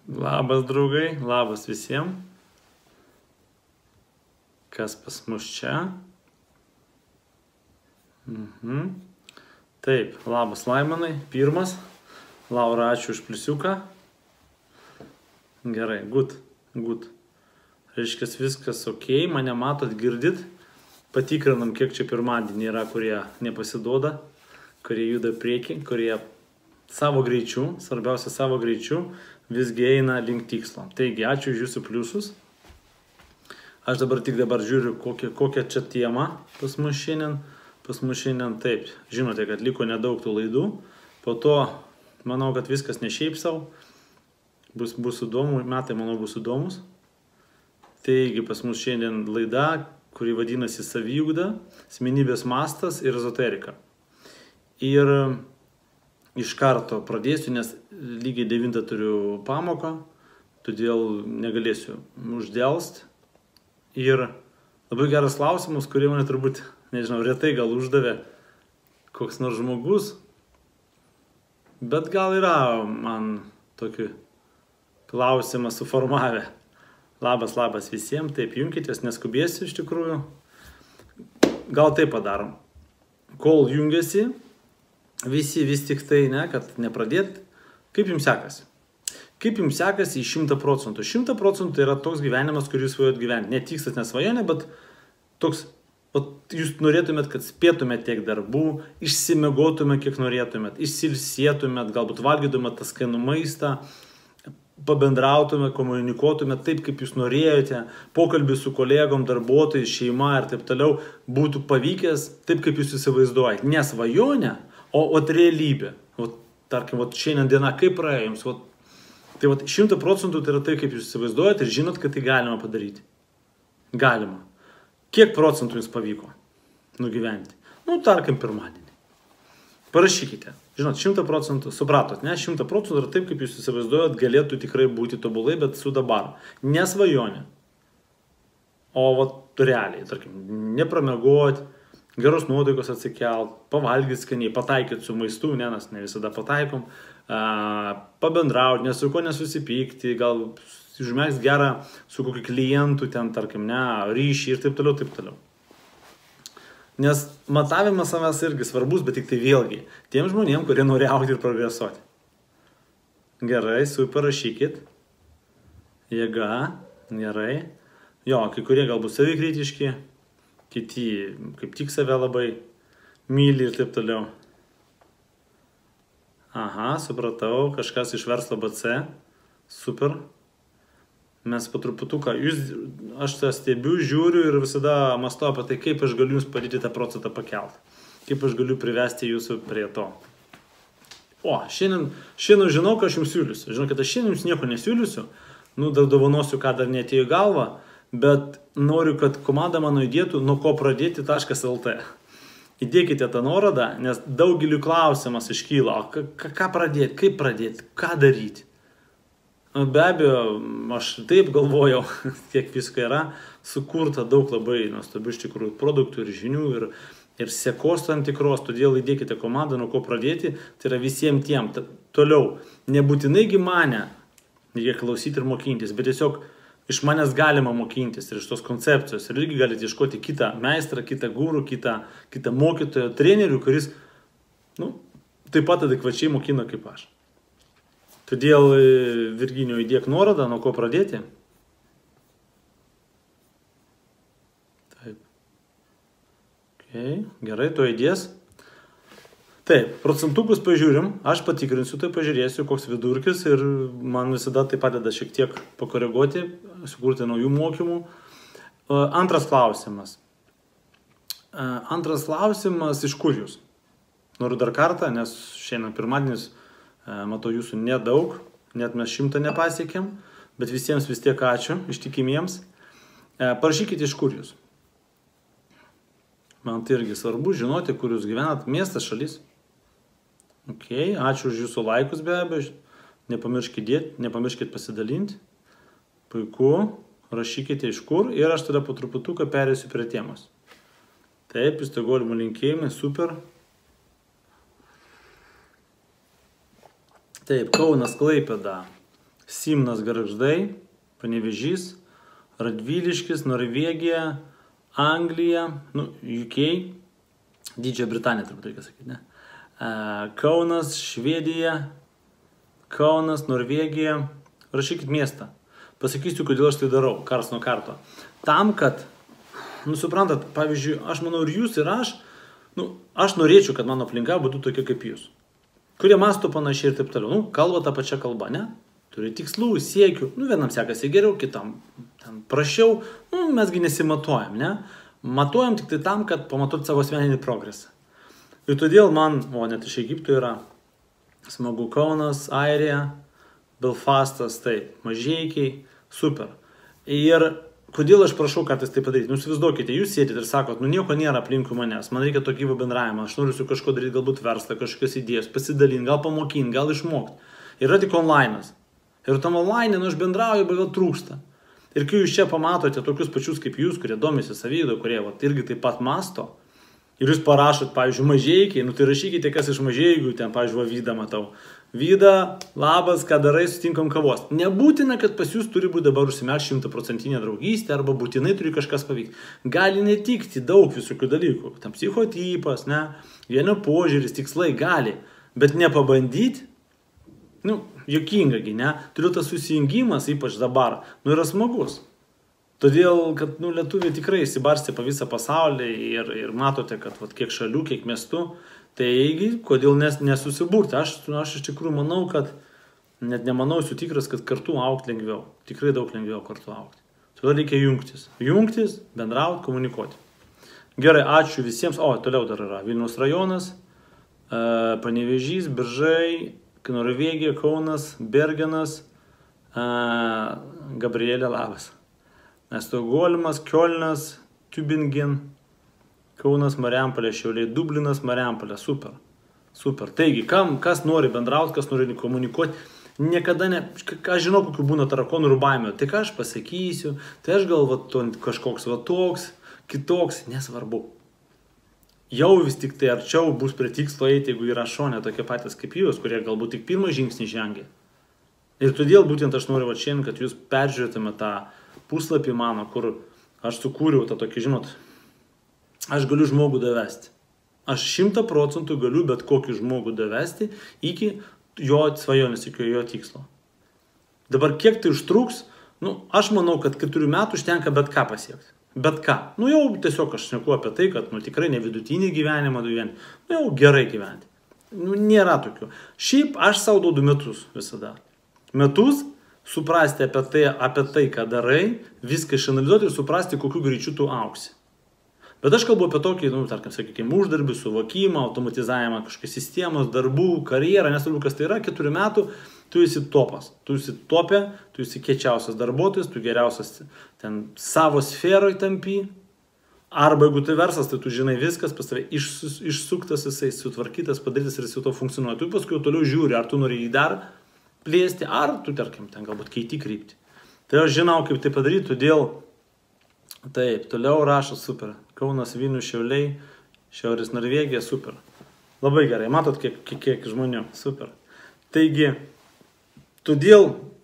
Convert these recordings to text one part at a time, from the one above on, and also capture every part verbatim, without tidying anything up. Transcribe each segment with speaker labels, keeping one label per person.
Speaker 1: Labas draugai, labas visiems. Kas pas mus čia? Mhm. Taip, labas Laimonai, pirmas. Laura, ačiū už pliusiuką. Gerai, gut, gut. Reiškia, viskas ok, mane matot, girdit. Patikrinam, kiek čia pirmadienį yra, kurie nepasiduoda, kurie juda prieki, kurie savo greičiu, svarbiausia savo greičiu, visgi eina link tikslo. Taigi, ačiū už jūsų pliusus. Aš dabar tik dabar žiūriu, kokia, kokia čia tema pas mus šiandien. Pas mus šiandien taip, žinote, kad liko nedaug tų laidų. Po to, manau, kad viskas ne šiaip savo. Bus, bus įdomu, metai, manau, bus įdomus. Taigi, pas mus šiandien laida, kuri vadinasi saviugda, asmenybės mastas ir ezoterika. Ir iš karto pradėsiu, nes lygiai devintą turiu pamoką, todėl negalėsiu uždelst. Ir labai geras klausimus, kurie mane turbūt, nežinau, retai gal uždavė koks nors žmogus, bet gal yra man tokį klausimą suformavę. Labas, labas visiems, taip junkitės, neskubėsiu iš tikrųjų. Gal taip padarom. Kol jungiasi, visi vis tik tai, ne, kad nepradėt, kaip jums sekasi? Kaip jums sekasi į šimtą procentų? šimtą procentų tai yra toks gyvenimas, kurį jūs svajot gyventi. Ne tikslas, ne svajonė, bet toks, vat, jūs norėtumėt, kad spėtumėt tiek darbų, išsimiegotumėt, kiek norėtumėt, išsilsėtumėt, galbūt valgytumėt tą skanų maistą, pabendrautumėt, komunikuotumėt taip, kaip jūs norėjote, pokalbis su kolegom, darbuotojais, šeima ir taip toliau būtų pavykęs taip, kaip jūs įsivaizduojate. Ne svajonė, o ot realybė. Ot, tarkim, ot, šiandien diena kaip praėjo jums, ot, tai vat šimtą procentų tai yra tai, kaip jūs įsivaizduojate ir žinot, kad tai galima padaryti. Galima. Kiek procentų jums pavyko nugyventi? Nu, tarkim, pirmadienį. Parašykite. Žinot, šimtą procentų, supratot, ne? šimtą procentų yra taip, kaip jūs įsivaizduojat, galėtų tikrai būti tobulai, bet su dabar. Ne svajonė. O vat realiai, tarkim, nepramiegot, geros nuotaikos atsikelt, pavalgyti skaniai, pataikyti su maistu, ne, nes ne visada pataikom, pabendrauti, nes su ko nesusipykti, gal užmėgsti gerą su kokiu klientu, ten, tarkim, ne, ryšį ir taip toliau, taip toliau. Nes matavimas savęs irgi svarbus, bet tik tai vėlgi, tiem žmonėm, kurie nori augti ir progresuoti. Gerai, super, rašykit. Jėga, gerai. Jo, kai kurie galbūt savikritiški, kiti kaip tik save labai myli ir taip toliau. Aha, supratau, kažkas iš verslo B C. Super. Mes po truputuką, jūs, aš tą stebiu, žiūriu ir visada mąstau apie tai, kaip aš galiu jums padėti tą procentą pakelti. Kaip aš galiu privesti jūsų prie to. O, šiandien, šiandien žinau, ką aš jums siūlysiu. Žinau, kad aš šiandien jums nieko nesiūlysiu. Nu, dar dovanosiu, ką dar neatėjo į galvą. Bet noriu, kad komanda mano įdėtų nuo ko pradėti taškas el t. Įdėkite tą nuorodą, nes daugeliu klausimas iškyla. O ką pradėti, kaip pradėti, ką daryti? Be abejo, aš taip galvojau, kiek visko yra, sukurta daug labai nuostabių iš tikrųjų produktų ir žinių ir, ir sekos tam tikros, todėl įdėkite komandą, nuo ko pradėti, tai yra visiems tiem. Toliau, nebūtinai mane reikia klausyti ir mokintis, bet tiesiog iš manęs galima mokintis ir iš tos koncepcijos ir irgi galite ieškoti kitą meistrą, kitą gurų, kitą, kitą mokytoją, trenerių, kuris nu, taip pat adekvačiai mokina kaip aš. Todėl, Virginijau, įdėk nuorodą, nuo ko pradėti. Taip. Okay. Gerai, to įdės. Taip, procentukus pažiūrim, aš patikrinsiu, tai pažiūrėsiu, koks vidurkis ir man visada tai padeda šiek tiek pakoreguoti, sukurti naujų mokymų. Antras klausimas. Antras klausimas, iš kur jūs? Noriu dar kartą, nes šiandien pirmadienis matau jūsų nedaug, net mes šimtą nepasiekėm, bet visiems vis tiek ačiū, ištikimiems. Parašykite, iš kur jūs. Man tai irgi svarbu žinoti, kur jūs gyvenat, miestas, šalis. Ok, ačiū už jūsų laikus be abejo, nepamirškite dėti, nepamirškite pasidalinti. Puiku, rašykite iš kur ir aš tada po truputuką perėsiu prie temos. Taip, įstaigolimo linkėjimai, super. Taip, Kaunas, Klaipėda. Simnas Gargždai, Panevėžys, Radviliškis, Norvegija, Anglija, nu, U K, Didžiąją Britaniją, turbūt reikia sakyti, ne? Kaunas, Švedija, Kaunas, Norvegija. Rašykit miestą. Pasakysiu, kodėl aš tai darau, kars nuo karto. Tam, kad, nu, suprantat, pavyzdžiui, aš manau ir jūs, ir aš, nu, aš norėčiau, kad mano aplinka būtų tokia kaip jūs. Kurie mąsto panašiai ir taip toliau. Nu, kalba tą pačią kalbą, ne? Turi tikslų, siekių. Nu, vienam sekasi geriau, kitam ten prašiau. Nu, mesgi nesimatuojam, ne? Matuojam tik tai tam, kad pamatuot savo asmeninį progresą. Ir todėl man, o net iš Egipto yra smagu Kaunas, Airija, Belfastas, taip, Mažeikiai, super. Ir kodėl aš prašau kartais tai padaryti? Nu, įsivaizduokite, jūs sėdite ir sakot, nu nieko nėra aplinkui manęs, man reikia to gyvo bendravimo, aš noriu su kažko daryti, galbūt verslą, kažkokios idėjos, pasidalinti, gal pamokinti, gal išmokti. Yra tik online'as. Ir tam online, nu, aš bendrauju, bet gal trūksta. Ir kai jūs čia pamatote tokius pačius kaip jūs, kurie domisi savydo, kurie vat, irgi taip pat masto, ir jūs parašot, pavyzdžiui, Mažeikiai, nu tai rašykite, kas iš Mažeikių, ten, pavyzdžiui, Vydą matau. Vyda, labas, ką darai, sutinkam kavos. Nebūtina, kad pas jūs turi būti dabar užsimerkti šimtaprocentinė draugystė, arba būtinai turi kažkas pavykti. Gali netikti daug visokių dalykų. Tam psichotipas, ne, vieno požiūris, tikslai gali, bet nepabandyti, nu, jokingagi, ne, turiu tas susijungimas, ypač dabar, nu, yra smagus. Todėl, kad, nu, lietuviai tikrai įsibarstė po visą pasaulį ir, ir matote, kad, vat, kiek šalių, kiek miestų. Taigi, kodėl nes, nesusiburti? Aš, aš iš tikrųjų manau, kad, net nemanau, esu tikras, kad kartu aukti lengviau. Tikrai daug lengviau kartu aukti. Todėl reikia jungtis. Jungtis, bendrauti, komunikuoti. Gerai, ačiū visiems. O, toliau dar yra Vilniaus rajonas, Panevėžys, Biržai, Norvegija, Kaunas, Bergenas, Gabrielė, labas. Stokholmas, Kiolnas, Tübingen, Kaunas, Marijampolė, Šiauliai, Dublinas, Marijampolė, super, super. Taigi, kam, kas nori bendrauti, kas nori komunikuoti, niekada ne, aš žinau, kokių būna tarakonų ir baimė, tai ką aš pasakysiu, tai aš gal va, to, kažkoks va toks, kitoks, nesvarbu. Jau vis tik tai arčiau bus prie tikslo eiti, jeigu yra šonė tokie patys kaip jūs, kurie galbūt tik pirmą žingsnį žengia. Ir todėl būtent aš noriu va šiandien, kad jūs peržiūrėtume tą puslapį mano, kur aš sukūriau tą tokį, žinot, aš galiu žmogų davesti. Aš šimtą procentų galiu bet kokį žmogų davesti iki jo svajonės, iki jo tikslo. Dabar kiek tai užtruks, nu, aš manau, kad keturių metų užtenka bet ką pasiekti. Bet ką. Nu jau tiesiog aš šneku apie tai, kad nu, tikrai ne vidutinį gyvenimą gyventi. Nu jau gerai gyventi. Nu, nėra tokių. Šiaip aš savo duodu metus visada. Metus suprasti apie tai, apie tai, ką darai, viską išanalizuoti ir suprasti, kokiu greičiu tu auksi. Bet aš kalbu apie tokį, nu, tarkim, sakykime, uždarbį, suvokimą, automatizavimą, kažkokios sistemos, darbų, karjerą, nesvarbu, kas tai yra, keturių metų, tu esi topas, tu esi topė, tu esi kiečiausias darbuotojas, tu geriausias ten savo sferoje tampi, arba jeigu tai verslas, tai tu žinai viskas, pas tave iš, išsuktas jisai, sutvarkytas, padarytas ir jis jau to funkcionuoja. Tu paskui toliau žiūri, ar tu nori jį dar plėsti, ar tu, tarkim, ten galbūt keiti kryptį. Tai aš žinau, kaip tai padaryti, todėl taip, toliau rašo, super. Kaunas, Vilnius, Šiauliai, Šiaurės Norvegija, super. Labai gerai, matot, kiek, kiek, kiek žmonių, super. Taigi, todėl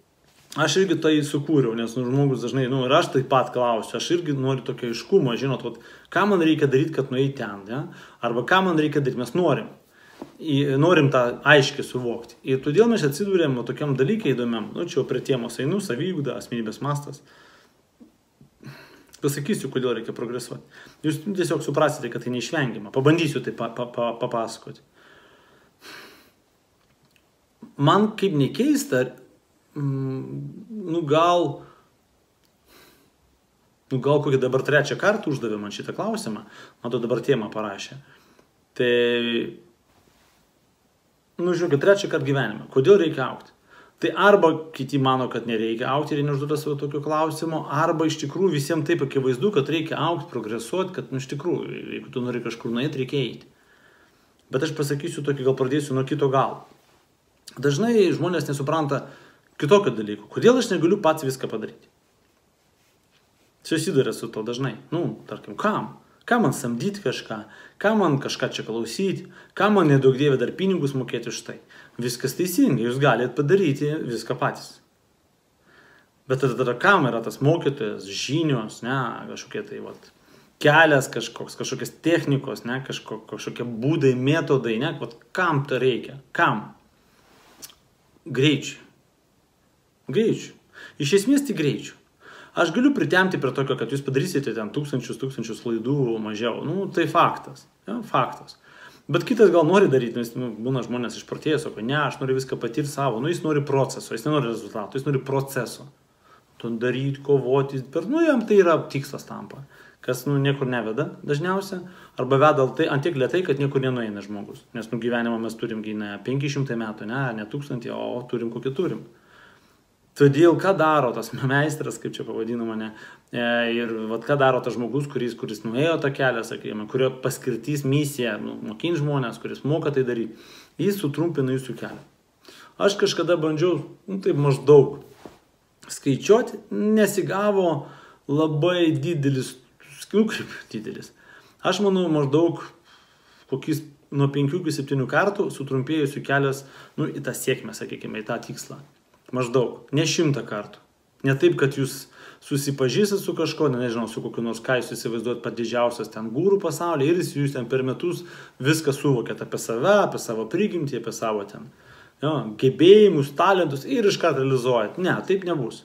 Speaker 1: aš irgi tai sukūriau, nes nu, žmogus dažnai, nu, ir aš taip pat klausiu, aš irgi noriu tokio aiškumo, žinot, vat, ką man reikia daryti, kad nueiti ten, ja? Arba ką man reikia daryti, mes norim. Į, norim tą aiškiai suvokti. Ir todėl mes atsidūrėm tokiam dalykai įdomiam, nu, čia jau prie temos einu, saviugda, asmenybės mastas. Pasakysiu, kodėl reikia progresuoti. Jūs tiesiog suprasite, kad tai neišvengiama. Pabandysiu tai pa, pa, pa, papasakoti. Man kaip nekeista, mm, nu gal, nu gal kokį dabar trečią kartą uždavė man šitą klausimą, man to dabar temą parašė. Tai, nu žiūrėkit, trečią kartą gyvenime. Kodėl reikia augti? Tai arba kiti mano, kad nereikia augti ir neužduoda savo tokio klausimo, arba iš tikrųjų visiems taip akivaizdu, kad reikia augti, progresuoti, kad nu, iš tikrųjų, jeigu tu nori kažkur nueiti, reikia eiti. Bet aš pasakysiu tokį, gal pradėsiu nuo kito galo. Dažnai žmonės nesupranta kitokio dalyko. Kodėl aš negaliu pats viską padaryti? Susiduria su to dažnai. Nu, tarkim, kam? Kam man samdyti kažką? Kam man kažką čia klausyti? Kam man nedaug dievė dar pinigus mokėti už tai? Viskas teisingai, jūs galite padaryti viską patys. Bet tada kam yra tas mokytojas, žinios, ne, kažkokie tai, vat, kelias kažkoks, kažkokios technikos, ne, kažko, kažkokie būdai, metodai, ne, vat, kam to reikia, kam? Greičių. Greičių. Iš esmės tai greičių. Aš galiu pritemti prie tokio, kad jūs padarysite ten tūkstančius, tūkstančius laidų mažiau. Nu, tai faktas. Ja, faktas. Bet kitas gal nori daryti, nes nu, būna žmonės išprotėjęs, sako, ne, aš noriu viską patirti savo. Nu, jis nori proceso, jis nenori rezultato, jis nori proceso. Tu daryti, kovoti, per, nu, jam tai yra tikslas tampa. Kas, nu, niekur neveda dažniausia, arba veda tai ant tiek lėtai, kad niekur nenueina žmogus. Nes, nu, gyvenimą mes turim ne penki šimtai metų, ne, ne tūkstantį, o turim kokį turim. Todėl, ką daro tas meistras, kaip čia pavadino mane, e, ir vat, ką daro tas žmogus, kuris, kuris nuėjo tą kelią, sakykime, kurio paskirtis misija, nu, mokin žmonės, kuris moka tai daryti, jis sutrumpina jūsų kelią. Aš kažkada bandžiau, nu, taip maždaug skaičiuoti, nesigavo labai didelis, nu, kaip didelis. Aš manau, maždaug kokius nuo penkių iki septynių kartų sutrumpėjusių kelias, nu, į tą sėkmę, sakykime, į tą tikslą. Maždaug, ne šimtą kartų. Ne taip, kad jūs susipažįsite su kažko, ne, nežinau, su kokiu nors, ką jūs įsivaizduot pat didžiausias ten gūrų pasaulyje ir jūs ten per metus viską suvokėt apie save, apie savo prigimtį, apie savo ten jo, gebėjimus, talentus ir iškart realizuojat. Ne, taip nebus.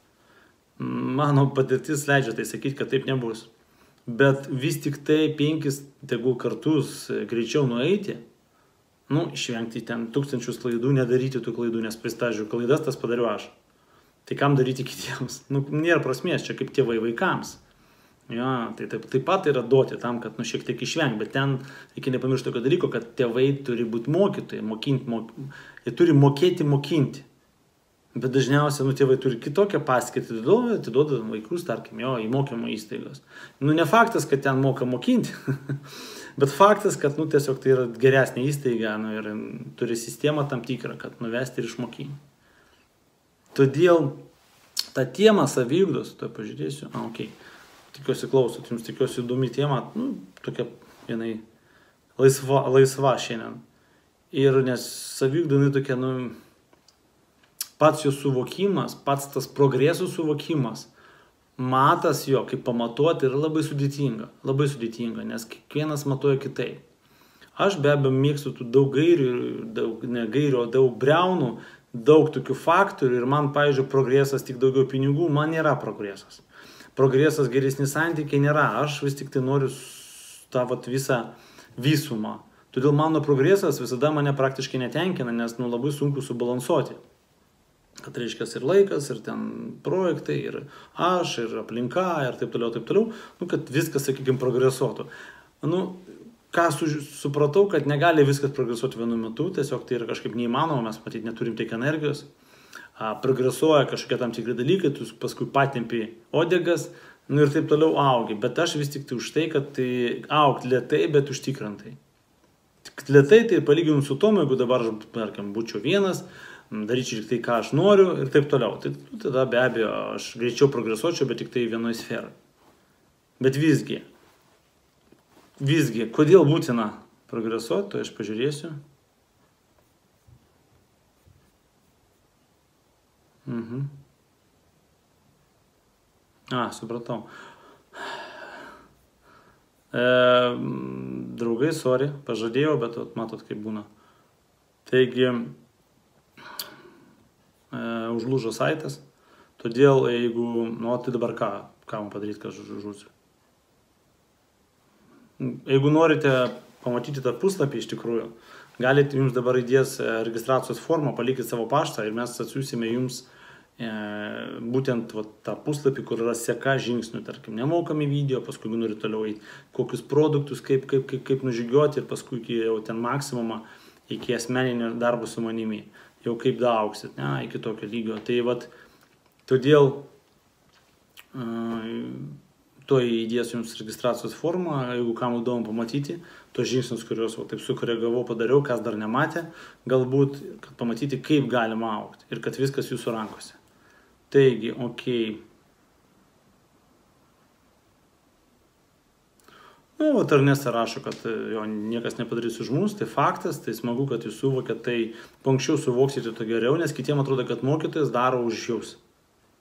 Speaker 1: Mano patirtis leidžia tai sakyti, kad taip nebus. Bet vis tik tai penkis tegul kartus greičiau nueiti, nu, išvengti ten tūkstančius klaidų, nedaryti tų klaidų, nes pristažiu klaidas, tas padariu aš. Tai kam daryti kitiems? Nu, nėra prasmės, čia kaip tėvai vaikams. Ja, tai taip, taip pat yra duoti tam, kad nu, šiek tiek išvengti, bet ten reikia nepamiršti tokio dalyko, kad tėvai turi būti mokytojai, mokinti, mok... jie turi mokėti mokinti. Bet dažniausiai, nu, tėvai turi kitokią paskirtį, atiduoda vaikus, tarkim, jo, į mokymo įstaigas. Nu, ne faktas, kad ten moka mokinti, bet faktas, kad, nu, tiesiog tai yra geresnė įstaiga, nu, ir turi sistemą tam tikrą, kad nuvesti ir išmokinti. Todėl tą temą saviugdos, to pažiūrėsiu, a, okei, okay. Tikiuosi klausot, jums tikiuosi įdomi tema, nu, tokia, vienai, laisva, laisva šiandien. Ir nes saviugda, jinai tokia, nu, pats jo suvokimas, pats tas progresų suvokimas, matas jo, kaip pamatuoti, yra labai sudėtinga, labai sudėtinga, nes kiekvienas matuoja kitaip. Aš be abejo mėgstu tų daug gairių, daug, ne gairių, daug breunų, daug tokių faktorių ir man, pavyzdžiui, progresas tik daugiau pinigų, man nėra progresas. Progresas geresni santykiai nėra, aš vis tik tai noriu tą vat, visą visumą. Todėl mano progresas visada mane praktiškai netenkina, nes nu, labai sunku subalansuoti. Kad reiškia ir laikas, ir ten projektai, ir aš, ir aplinka, ir taip toliau, taip toliau, nu, kad viskas, sakykime, progresuotų. Nu, ką su, supratau, kad negali viskas progresuoti vienu metu, tiesiog tai yra kažkaip neįmanoma, mes matyti neturim tiek energijos, a, progresuoja kažkokie tam tikri dalykai, tu paskui patempi odegas, nu ir taip toliau augi, bet aš vis tik tai už tai, kad tai augti lėtai, bet užtikrantai. Tik lėtai tai palyginus su tom, jeigu dabar, tarkim, būčiau vienas, daryčiau tik tai, ką aš noriu ir taip toliau. Tai nu, tada be abejo aš greičiau progresuočiau, bet tik tai vienoje sferoje. Bet visgi, visgi, kodėl būtina progresuoti, to aš pažiūrėsiu. Mhm. A, supratau. E, draugai, sorry, pažadėjau, bet matot, kaip būna. Taigi, e, užlūžo saitas, todėl jeigu, nu, tai dabar ką, ką man padaryti, kad žūsiu. Jeigu norite pamatyti tą puslapį iš tikrųjų, galite jums dabar įdės registracijos formą, palikite savo paštą ir mes atsiųsime jums e, būtent va, tą puslapį, kur yra seka žingsnių, tarkim, nemokami video, paskui norite toliau eiti, kokius produktus, kaip, kaip, kaip, kaip nužygiuoti ir paskui iki jau ten maksimumą, iki asmeninio darbo su manimi, jau kaip daaugsit, ne, iki tokio lygio. Tai vat, todėl e, to įdės jums registracijos formą, jeigu kam įdomu pamatyti, tos žingsnius, kuriuos va, taip sukoregavau, padariau, kas dar nematė, galbūt, kad pamatyti, kaip galima augti ir kad viskas jūsų rankose. Taigi, okei. Nu, va, Ernesta rašo, kad jo niekas nepadarys už mus, tai faktas, tai smagu, kad jūs suvokėt, tai anksčiau suvoksite to geriau, nes kitiems atrodo, kad mokytojas daro už jūs.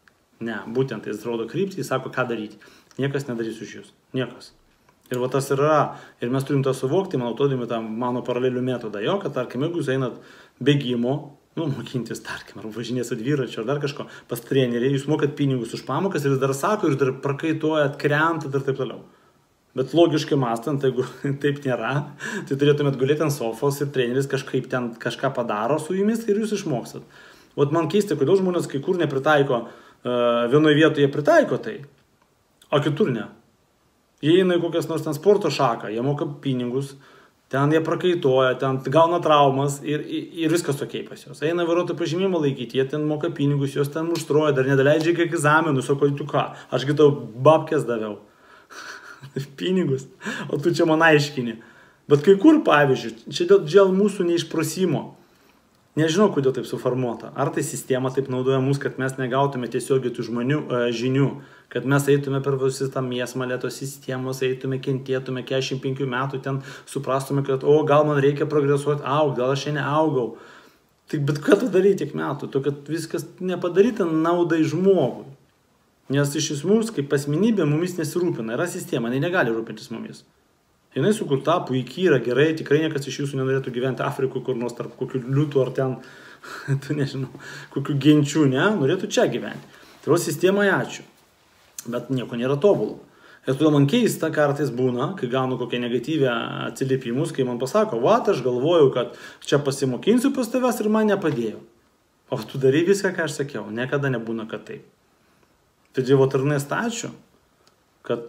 Speaker 1: Ne, būtent jis rodo kryptį, jis sako, ką daryti. Niekas nedarys už jūs. Niekas. Ir va tas yra. Ir mes turim tą suvokti, man naudodami tą mano paralelių metodą. Jo, kad, tarkim, jeigu jūs einat bėgimo, nu, mokintis, tarkim, ar važinėsit dviračio, ar dar kažko, pas trenerį, jūs mokat pinigus už pamokas ir jis dar sako, ir dar prakaituojat, krentat ir taip toliau. Bet logiškai mąstant, jeigu taip nėra, tai turėtumėt gulėti ant sofos ir treneris kažkaip ten kažką padaro su jumis ir jūs išmokstat. Vat man keista, kodėl žmonės kai kur nepritaiko, vienoje vietoje pritaiko tai, o kitur ne. Jie eina į kokias nors ten sporto šaką, jie moka pinigus, ten jie prakaituoja, ten gauna traumas ir, ir viskas tokiai pas juos. Eina vairuotojo pažymėjimą laikyti, jie ten moka pinigus, juos ten užstroja, dar nedaleidžia kiek egzaminų, sako, tu ką, aš gi tau babkės daviau. Pinigus, o tu čia man aiškini. Bet kai kur, pavyzdžiui, čia dėl, dėl mūsų neišprosimo. Nežinau, kodėl taip suformuota. Ar tai sistema taip naudoja mus, kad mes negautume tiesiogiai tų žmonių, e, žinių, kad mes eitume per visus tą mėsmalę tos sistemos, eitume, kentėtume keturiasdešimt penkių metų, ten suprastume, kad, o, gal man reikia progresuoti, aug, gal aš šiandien augau. Tik, bet ką tu darai tiek metų? To, kad viskas nepadaryta naudai žmogui. Nes iš esmės, kaip asmenybė, mumis nesirūpina. Yra sistema, jinai negali rūpintis mumis. Jinai sukurta, puikiai yra gerai, tikrai niekas iš jūsų nenorėtų gyventi Afrikoje, kur nors tarp kokių liūtų ar ten, tu nežinau, kokių genčių, ne, norėtų čia gyventi. Tai o sistemai ačiū, bet nieko nėra tobulo. Ir todėl man keista kartais būna, kai gaunu kokią negatyvę atsiliepimus, kai man pasako, va, aš galvojau, kad čia pasimokinsiu pas tavęs ir man nepadėjo. O tu darai viską, ką aš sakiau, niekada nebūna, kad taip. Tai Dievo tarnais ačiū, kad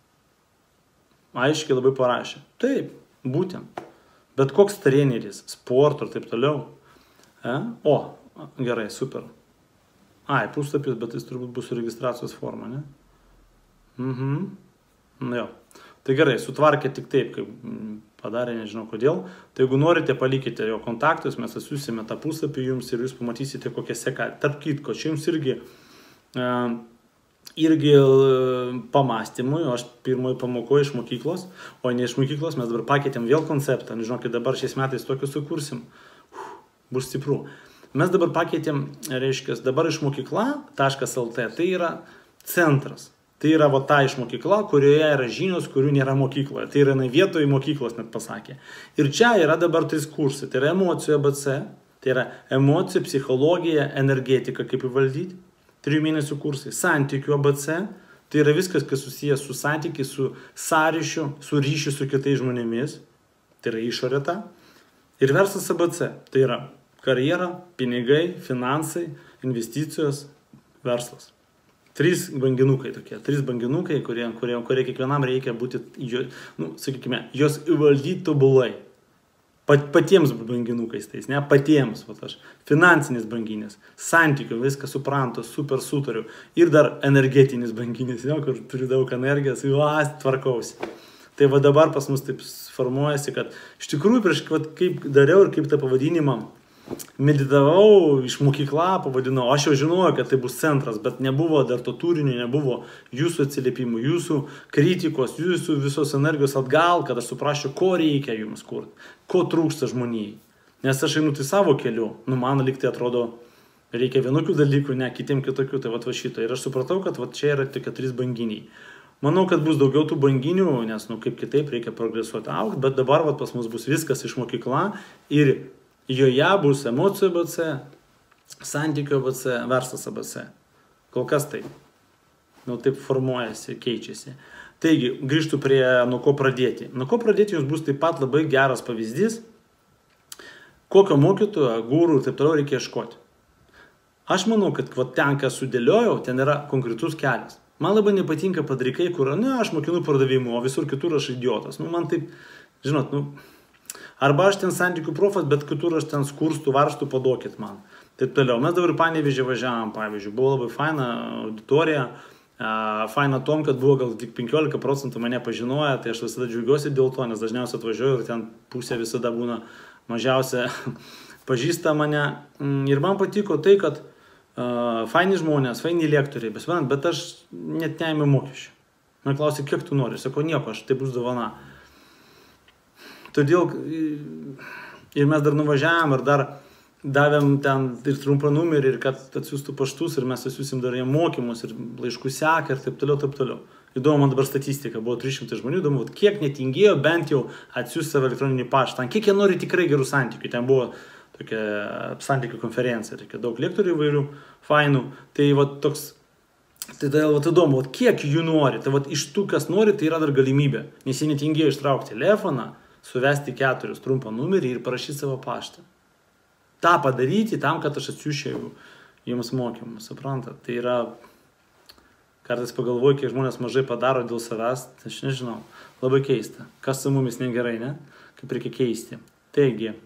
Speaker 1: aiškiai labai parašė. Taip, būtent. Bet koks treneris, sporto ir taip toliau. E? O, gerai, super. Ai, puslapis, bet jis turbūt bus su registracijos forma, ne? Mhm. Na jo. Tai gerai, sutvarkė tik taip, kaip padarė, nežinau kodėl. Tai jeigu norite, palikite jo kontaktus, mes atsiųsime tą puslapį jums ir jūs pamatysite, kokią seką. Tarp kitko, čia jums irgi... Uh, irgi pamastymui, o aš pirmoji pamokoju iš mokyklos, o ne iš mokyklos, mes dabar pakeitėm vėl konceptą, žinokit, dabar šiais metais tokius sukursim, Uf, bus stipru. Mes dabar pakeitėm, reiškia, dabar iš mokykla taškas el tė, tai yra centras, tai yra va ta iš mokykla, kurioje yra žinios, kurių nėra mokykloje, tai yra na vietoje mokyklos net pasakė. Ir čia yra dabar trys kursai, tai yra emocijų A B C, tai yra emocijų, psichologija, energetika, kaip įvaldyti. Trijų mėnesių kursai. Santykių A B C, tai yra viskas, kas susijęs su santykiai, su sąryšiu, su ryšiu su kitais žmonėmis, tai yra išorė ta. Ir verslas A B C, tai yra karjera, pinigai, finansai, investicijos, verslas. Trys banginukai tokie, trys banginukai, kurie, kurie, kurie kiekvienam reikia būti, jo, nu, sakykime, jos įvaldyti tobulai. Pat, patiems banginukais tais, ne, patiems, va, aš, finansinis banginis, santykių, viską suprantu, super sutariu, ir dar energetinis banginis, ne, kur turiu daug energijos, vas, tvarkausi. Tai va dabar pas mus taip formuojasi, kad iš tikrųjų prieš va, kaip dariau ir kaip tą pavadinimą meditavau, iš mokykla pavadinau, aš jau žinojau, kad tai bus centras, bet nebuvo dar to turinio, nebuvo jūsų atsiliepimų, jūsų kritikos, jūsų visos energijos atgal, kad aš suprasčiau, ko reikia jums kurti, ko trūksta žmonijai. Nes aš einu tai savo keliu, nu man liktai atrodo, reikia vienokių dalykų, ne, kitiem kitokių, tai va, va šito. Ir aš supratau, kad va, čia yra tokie trys banginiai. Manau, kad bus daugiau tų banginių, nes, nu, kaip kitaip reikia progresuoti, augti, bet dabar va, pas mus bus viskas iš mokykla ir joje bus emocijų A B C, santykių A B C, verslas A B C. Kol kas taip. Nu, taip formuojasi, keičiasi. Taigi, grįžtų prie nuo ko pradėti. Nuo ko pradėti jums bus taip pat labai geras pavyzdys, kokio mokytojo, gūrų ir taip toliau reikia ieškoti. Aš manau, kad va, ten, ką sudėliojau, ten yra konkretus kelias. Man labai nepatinka padrikai, kur, ne, aš mokinu pardavimų, o visur kitur aš idiotas. Nu, man taip, žinot, nu, arba aš ten santykių profas, bet kitur aš ten skurstų, varstų, paduokit man. Taip toliau. Mes dabar į Panevėžį važiavam, pavyzdžiui, buvo labai faina auditorija, faina tom, kad buvo gal tik penkiolika procentų mane pažinoja, tai aš visada džiaugiuosi dėl to, nes dažniausiai atvažiuoju ir ten pusė visada būna mažiausia pažįsta mane. Ir man patiko tai, kad uh, faini žmonės, faini lektoriai, bet aš net neėmiau mokesčių. Man klausė, kiek tu nori, sako, nieko, aš tai bus dovana. Todėl ir mes dar nuvažiavam ir dar davėm ten ir trumpą numerį, ir kad atsiųstų paštus, ir mes atsiųsim dar jiem mokymus, ir laiškų seką, ir taip toliau, taip toliau. Įdomu, man dabar statistika, buvo trys šimtai žmonių, įdomu, kiek netingėjo bent jau atsiųsti savo elektroninį paštą, kiek jie nori tikrai gerų santykių. Ten buvo tokia santykių konferencija, reikia daug lektorių įvairių, fainų. Tai va toks, tai tai va įdomu, va, kiek jų nori. Tai va iš tų, kas nori, tai yra dar galimybė. Nes jie netingėjo ištraukti telefoną, suvesti keturius trumpą numerį ir parašyti savo paštą. Ta padaryti tam, kad aš atsiųščiau jums mokymus, suprantat. Tai yra, kartais pagalvoju, kiek žmonės mažai padaro dėl savęs, aš nežinau, labai keista. Kas su mumis negerai, ne? Kaip reikia keisti. Taigi,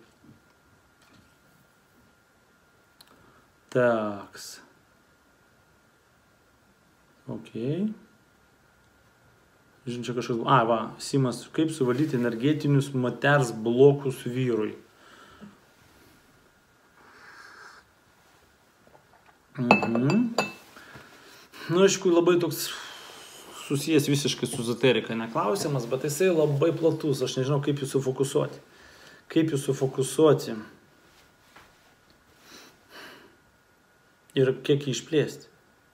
Speaker 1: taks. Ok. Žinau, čia kažkas... A, va, Simas, kaip suvaldyti energetinius moters blokus vyrui? Mhm. Nu, aišku, labai toks susijęs visiškai su ezoterika, neklausimas, bet jisai labai platus, aš nežinau, kaip jūs sufokusuoti. Kaip jūs sufokusuoti ir kiek jį išplėsti.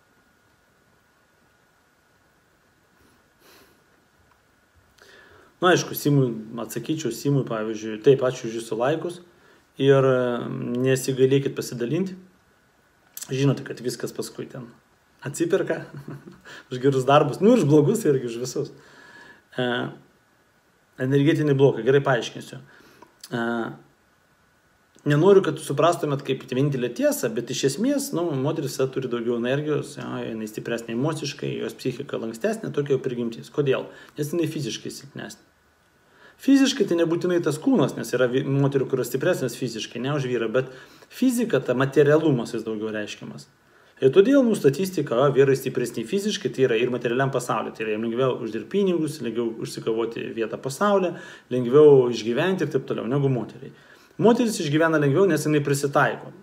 Speaker 1: Na, aišku, Simui, atsakyčiau Simui, pavyzdžiui, taip, ačiū už jūsų laikus ir nesigailėkit pasidalinti. Žinote, kad viskas paskui ten atsiperka už gerus darbus, nu ir už blogus irgi už visus. E, energetiniai blokai, gerai paaiškinsiu. E, nenoriu, kad suprastumėt kaip vienintelė tiesa, bet iš esmės, nu, moteris turi daugiau energijos, ja, jinai stipresnė emociškai, jos psichika lankstesnė, tokia jau prigimtis. Kodėl? Nes jinai fiziškai silpnesnė. Fiziškai tai nebūtinai tas kūnas, nes yra moterių, kurios stipresnės fiziškai, ne už vyrą, bet fizika, ta materialumas vis daugiau reiškiamas. Ir todėl mūsų statistika, o, vyrai stipresni fiziškai, tai yra ir materialiam pasauliu, tai yra jiems lengviau uždirbti pinigus, lengviau užsikavoti vietą pasaulyje, lengviau išgyventi ir taip toliau, negu moteriai. Moteris išgyvena lengviau, nes jinai prisitaiko.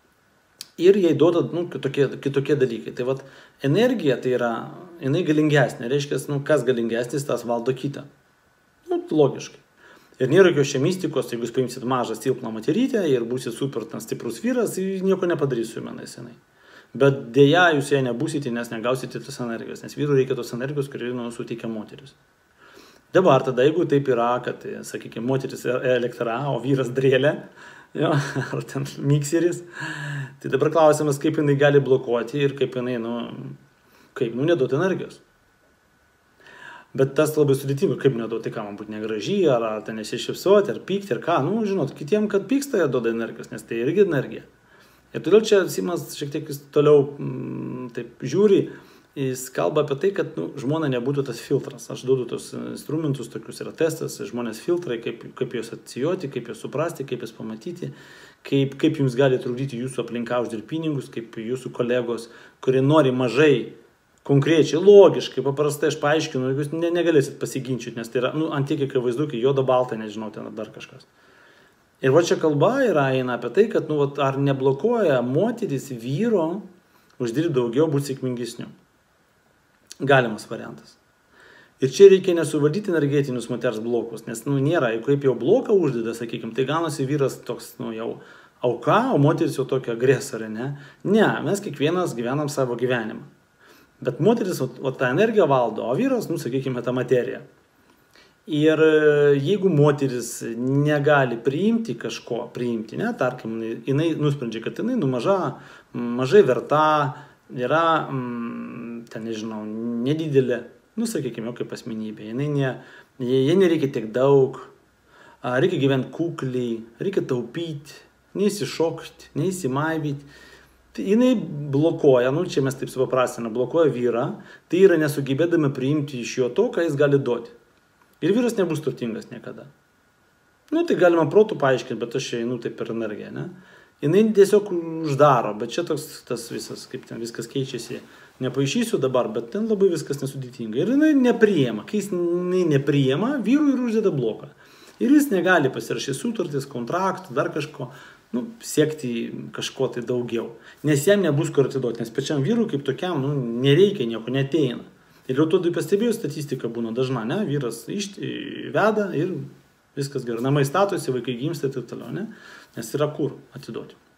Speaker 1: Ir jai duoda, nu, kitokie, kitokie dalykai. Tai vat, energija tai yra, jinai galingesnė, reiškia, nu, kas galingesnis, tas valdo kitą. Nu, logiškai. Ir nėra jokios čia mistikos, jeigu jūs paimsit mažą silpną moterytę ir būsit super ten stiprus vyras, nieko nepadarys su menais jinai. Bet dėja jūs jie nebūsite, nes negausite tos energijos, nes vyrų reikia tos energijos, kurį nu, suteikia moteris. Dabar tada, jeigu taip yra, kad, sakykime, moteris elektra, o vyras drėlė, jo, ar ten mikseris, tai dabar klausimas, kaip jinai gali blokuoti ir kaip jinai, nu, kaip, nu, neduoti energijos. Bet tas labai sudėtinga, kaip neduoti, ką man būti negražiai, ar, ar ten nesišypsoti, ar pykti, ar ką. Nu, žinot, kitiem, kad pyksta, jie duoda energijos, nes tai irgi energija. Ir todėl čia Simas šiek tiek toliau m, taip žiūri, jis kalba apie tai, kad nu, žmona nebūtų tas filtras. Aš duodu tos instrumentus, tokius yra testas, žmonės filtrai, kaip, kaip juos atsijoti, kaip juos suprasti, kaip juos pamatyti, kaip, kaip jums gali trukdyti jūsų aplinka uždirbti pinigus, kaip jūsų kolegos, kurie nori mažai, konkrečiai, logiškai, paprastai aš paaiškinu, jūs ne, negalėsit pasiginčyti, nes tai yra, nu, ant tiek kaip vaizdu, kai juoda balta, nežinau, ten dar kažkas. Ir va čia kalba yra eina apie tai, kad, nu, ar neblokuoja moteris vyro uždirbti daugiau, būti sėkmingesniu. Galimas variantas. Ir čia reikia nesuvaldyti energetinius moters blokus, nes, nu, nėra, kaip jau bloką uždeda, sakykime, tai gaunasi vyras toks, nu, jau auka, o moteris jau tokia agresorė, ne? Ne, mes kiekvienas gyvenam savo gyvenimą. Bet moteris o, o tą energiją valdo, o vyras, nu, sakykime, tą materiją. Ir jeigu moteris negali priimti kažko, priimti, ne, tarkim, jinai nusprendžia, kad jinai, nu, maža, mažai verta, yra, mm, ten, nežinau, nedidelė, nu, sakykime, kaip asmenybė, jinai ne, jai nereikia tiek daug, reikia gyventi kukliai, reikia taupyti, neįsišokti, neįsimaivyti. Jinai blokuoja, nu čia mes taip supaprastiname, blokuoja vyrą, tai yra nesugebėdami priimti iš jo to, ką jis gali duoti. Ir vyras nebus turtingas niekada. Nu tai galima protų paaiškinti, bet aš einu taip per energiją, ne? Jinai tiesiog uždaro, bet čia toks tas visas, kaip ten viskas keičiasi, nepaišysiu dabar, bet ten labai viskas nesudėtinga. Ir jinai nepriima, kai jis nepriima, vyrui ir uždeda bloką. Ir jis negali pasirašyti sutartis, kontraktų, dar kažko. Nu, siekti kažko tai daugiau. Nes jam nebus kur atiduoti, nes pačiam vyrui kaip tokiam, nu, nereikia, nieko neteina. Ir jau to pastebėjau, statistika būna dažna, ne, vyras išti, veda ir viskas gerai. Namai statosi, vaikai gimsta ir taip toliau, ne, nes yra kur atiduoti.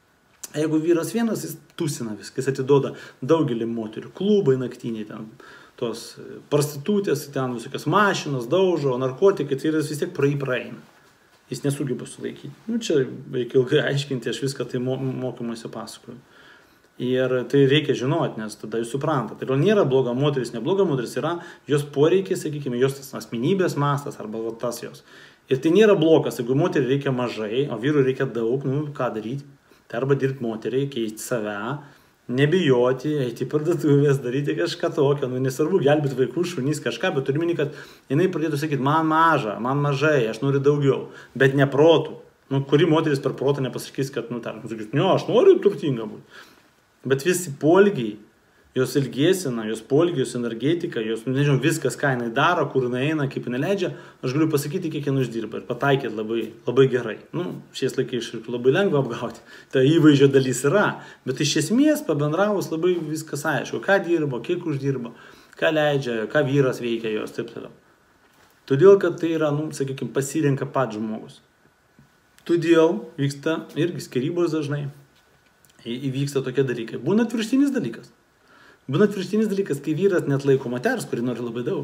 Speaker 1: Jeigu vyras vienas, jis tūsina viską, jis atiduoda daugelį moterių, klubai naktiniai ten, tos prostitutės, ten visokios mašinos, daužo, narkotikai, tai jis vis tiek praei praeina. Jis nesugeba sulaikyti. Nu, čia reikia ilgai aiškinti, aš viską tai mokymuose pasakoju. Ir tai reikia žinoti, nes tada jūs suprantate. Tai nėra bloga moteris, nebloga moteris, yra jos poreikiai, sakykime, jos tas asmenybės mastas arba va, tas jos. Ir tai nėra blogas, jeigu moteriai reikia mažai, o vyrui reikia daug, nu ką daryti. Tai arba dirbti moteriai, keisti save, nebijoti, eiti į parduotuvės, daryti kažką tokio, nu nesvarbu, gelbėti vaikų, šunys, kažką, bet turiu minį, kad jinai pradėtų sakyti, man maža, man mažai, aš noriu daugiau, bet ne protų. Nu, kuri moteris per protą nepasakys, kad, nu, tarkim, sakys, ne, aš noriu turtinga būti. Bet visi polgiai, jos ilgesina, jos polgiai, jos energetika, jos, nežinau, viskas, ką jinai daro, kur jinai eina, kaip jinai leidžia, aš galiu pasakyti, kiek jinai uždirba ir pataikyti labai, labai gerai. Nu, šiais laikais labai lengva apgauti. Ta įvaizdžio dalis yra, bet iš esmės pabendravus labai viskas aišku, ką dirba, kiek uždirba, ką leidžia, ką vyras veikia jos, taip toliau. Todėl, kad tai yra, nu, sakykime, pasirenka pats žmogus. Todėl vyksta irgi skyrybos dažnai. Įvyksta tokie dalykai. Būna atvirkštinis dalykas. Būna atvirkštinis dalykas, kai vyras net laiko moters, kuri nori labai daug.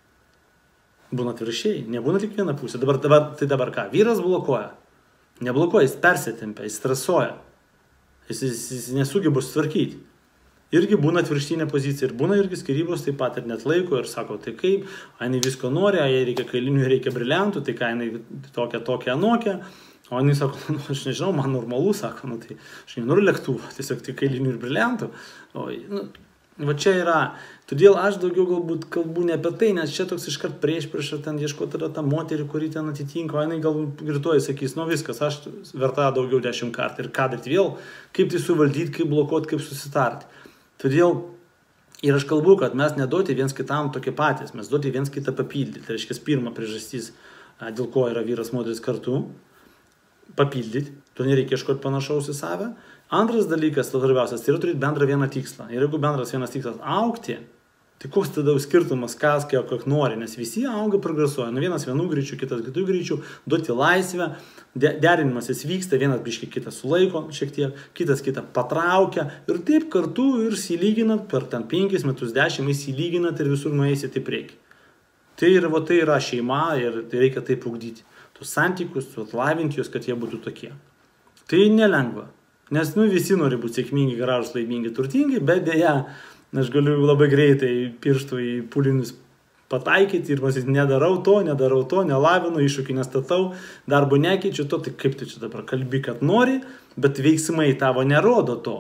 Speaker 1: Būna atvirkščiai, nebūna tik viena pusė. Dabar, dabar, tai dabar ką? Vyras blokuoja. Neblokuoja, jis persitempia, jis stresuoja. Jis, jis, jis nesugeba sutvarkyti. Irgi būna atvirkštinė pozicija. Ir būna irgi skyrybos taip pat ir net laiko ir sako, tai kaip, jinai visko nori, jai reikia kailinių, reikia briliantų, tai ką jinai tokia, tokia, anokia. O jinai sako, nu, aš nežinau, man normalu, sako, nu, tai aš nenoriu lėktuvo, tiesiog tik kailinių ir briliantų. O, nu, va čia yra, todėl aš daugiau galbūt kalbu ne apie tai, nes čia toks iškart prieš prieš ten ieškoti yra ta moterį, kuri ten atitinka, o jinai galbūt rytoj sakys, nu viskas, aš verta daugiau dešimt kartų ir ką daryti vėl, kaip tai suvaldyti, kaip blokuoti, kaip susitarti. Todėl ir aš kalbu, kad mes neduoti viens kitam tokie patys, mes duoti viens kitą papildyti. Tai reiškia, pirma priežastys, dėl ko yra vyras moteris kartu, papildyti, tu nereikia ieškoti panašaus į save. Antras dalykas, svarbiausias, tai yra turėti bendrą vieną tikslą. Ir jeigu bendras vienas tikslas augti, tai koks tada skirtumas, kas, kiek, kiek nori, nes visi auga, progresuoja. Nu, vienas vienų greičių, kitas kitų greičių, duoti laisvę, de, derinimas jis vyksta, vienas biškai kitas sulaiko šiek tiek, kitas kitą patraukia ir taip kartu ir įsilyginat per ten penkis metus, dešimt įsilyginat ir visur nueisit į priekį. Tai ir va, tai yra šeima ir tai reikia taip ugdyti. Tus santykius, atlavinti juos, kad jie būtų tokie. Tai nelengva. Nes nu, visi nori būti sėkmingi, gražus, laimingi, turtingi, bet dėja, aš galiu labai greitai pirštų į pūlinius pataikyti ir masyti, nedarau to, nedarau to, nelavinu, iššūkį nestatau, darbo nekeičiu to, tai kaip tu čia dabar kalbi, kad nori, bet veiksmai tavo nerodo to.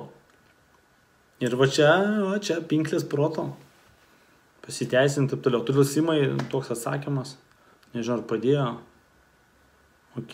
Speaker 1: Ir va čia, va čia pinklės proto. Pasiteisinti taip toliau. Todėl Simai toks atsakymas. Nežinau, ar padėjo. Ok.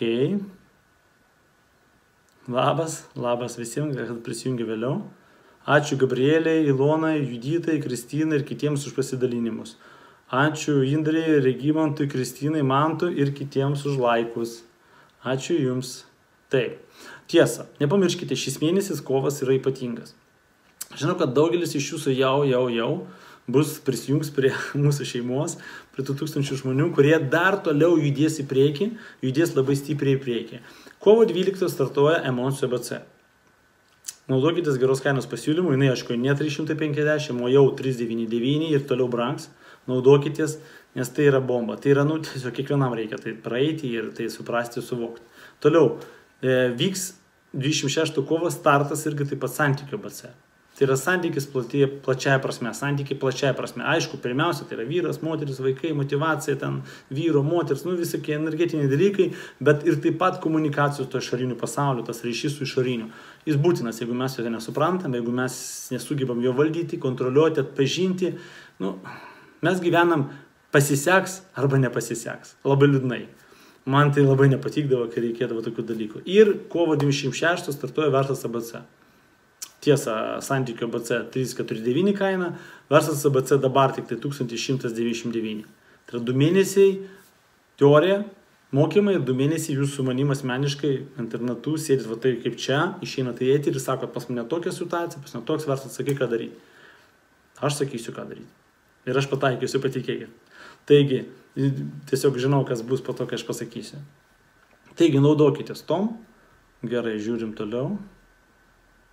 Speaker 1: Labas, labas visiems, kad prisijungi vėliau. Ačiū Gabrieliai, Ilonai, Juditai, Kristinai ir kitiems už pasidalinimus. Ačiū Indrei, Regimantui, Kristinai, Mantui ir kitiems už laikus. Ačiū Jums. Taip. Tiesa, nepamirškite, šis mėnesis kovas yra ypatingas. Žinau, kad daugelis iš jūsų jau, jau, jau bus prisijungs prie mūsų šeimos, prie tų tūkstančių žmonių, kurie dar toliau judės į priekį, judės labai stipriai į priekį. Kovo dvyliktą startuoja Emocijų A B C. Naudokitės geros kainos pasiūlymų, jinai aišku ne trys šimtai penkiasdešimt, o jau trys šimtai devyniasdešimt devyni ir toliau brangs. Naudokitės, nes tai yra bomba. Tai yra, nu, tiesiog kiekvienam reikia tai praeiti ir tai suprasti, suvokti. Toliau, e, vyks dvidešimt šeštą kovo startas irgi taip pat Santykių A B C. Tai yra santykis platia, plačiaja prasme, santykiai plačiaja prasme. Aišku, pirmiausia, tai yra vyras, moteris, vaikai, motivacija, ten vyro, moters, nu visokie energetiniai dalykai, bet ir taip pat komunikacijos to išorinių pasaulių, tas ryšys su išoriniu. Jis būtinas, jeigu mes jo nesuprantam, jeigu mes nesugebam jo valdyti, kontroliuoti, atpažinti, nu, mes gyvenam pasiseks arba nepasiseks. Labai liūdnai. Man tai labai nepatikdavo, kai reikėdavo tokių dalykų. Ir kovo dvidešimt šeštą startuoja Verslas A B C. Tiesa, Santykių A B C trys keturi devyni kaina, Verslas A B C dabar tik tai tūkstantis šimtas devyniasdešimt devyni. Tai yra du mėnesiai teorija, mokymai ir du mėnesiai jūs su manim asmeniškai internetu sėdit va tai kaip čia, išeinate į eterį ir sakot, pas mane tokia situacija, pas mane toks verslas, sakai, ką daryti. Aš sakysiu, ką daryti. Ir aš pataikysiu, patikėkit. Taigi, tiesiog žinau, kas bus po to, kai aš pasakysiu. Taigi, naudokitės tom. Gerai, žiūrim toliau.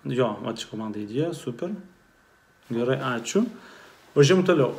Speaker 1: Jo, va čia komanda idėja, super. Gerai, ačiū. Važiuom toliau.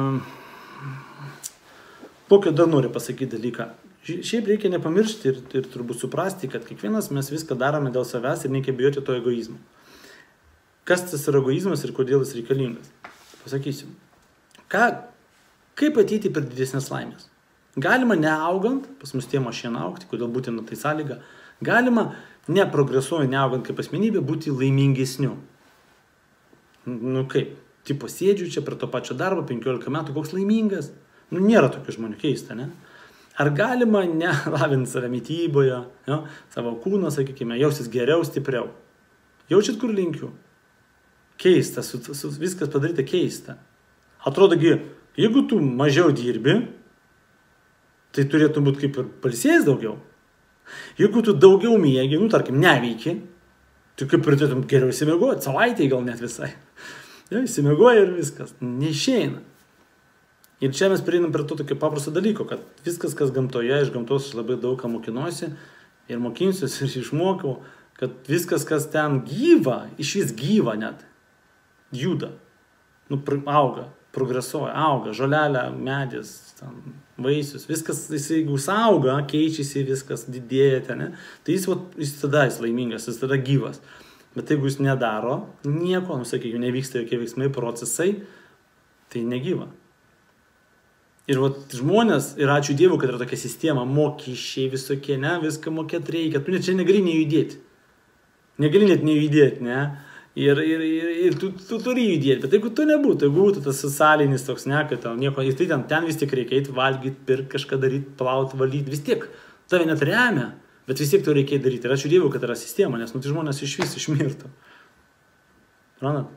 Speaker 1: Kokio dar noriu pasakyti dalyką. Šiaip reikia nepamiršti ir, ir turbūt suprasti, kad kiekvienas mes viską darome dėl savęs ir reikia bijoti to egoizmo. Kas tas yra egoizmas ir kodėl jis reikalingas? Pasakysiu. Ką, kaip ateiti per didesnės laimės? Galima neaugant, pas mus tie mašina augti, kodėl būtina tai sąlyga. Galima neprogresuojant, neaugant kaip asmenybė, būti laimingesniu. Nu kaip, tipo sėdžiu čia prie to pačio darbo, penkiolika metų, koks laimingas. Nu nėra tokių žmonių, keista, ne? Ar galima nelavinti save mityboje, jo, savo kūną, sakykime, jausis geriau, stipriau? Jaučiat, kur linkiu? Keista, su, su, viskas padaryta keista. Atrodogi, jeigu tu mažiau dirbi, tai turėtų būti kaip ir pailsėjęs daugiau. Jeigu tu daugiau miegi, nu tarkim, neveiki, tai kaip ir turėtum geriau įsimieguoti, savaitėje gal net visai. Ja, įsimieguoja ir viskas, neišeina. Ir čia mes prieinam prie to tokio paprasto dalyko, kad viskas, kas gamtoje, iš gamtos aš labai daug ką mokinuosi ir mokinsiuosi ir išmokau, kad viskas, kas ten gyva, iš vis gyva net, juda, nu, auga, progresuoja, auga, žolelė, medis, ten, vaisius, viskas, jis, jeigu jis auga, keičiasi, viskas didėja ten, ne? Tai jis, vat, jis tada jis laimingas, jis tada gyvas. Bet jeigu jis nedaro nieko, nu, sakykime, nevyksta jokie veiksmai, procesai, tai negyva. Ir vat, žmonės, ir ačiū Dievui, kad yra tokia sistema, mokesčiai visokie, ne, viską mokėti reikia, tu net čia negali nejudėti. Negali net nejudėti, ne, ir, ir, ir, ir tu, tu turi judėti, bet jeigu tu nebūtų, jeigu būtų tas socialinis toks, ne, kad tau nieko, tai ten, ten vis tiek reikia eiti, valgyti, pirkti, kažką daryti, plauti, valyti, vis tiek, tave net remia, bet vis tiek to reikia daryti. Ir ačiū Dievui, kad yra sistema, nes nu, tai žmonės iš vis išmirtų. Ranat?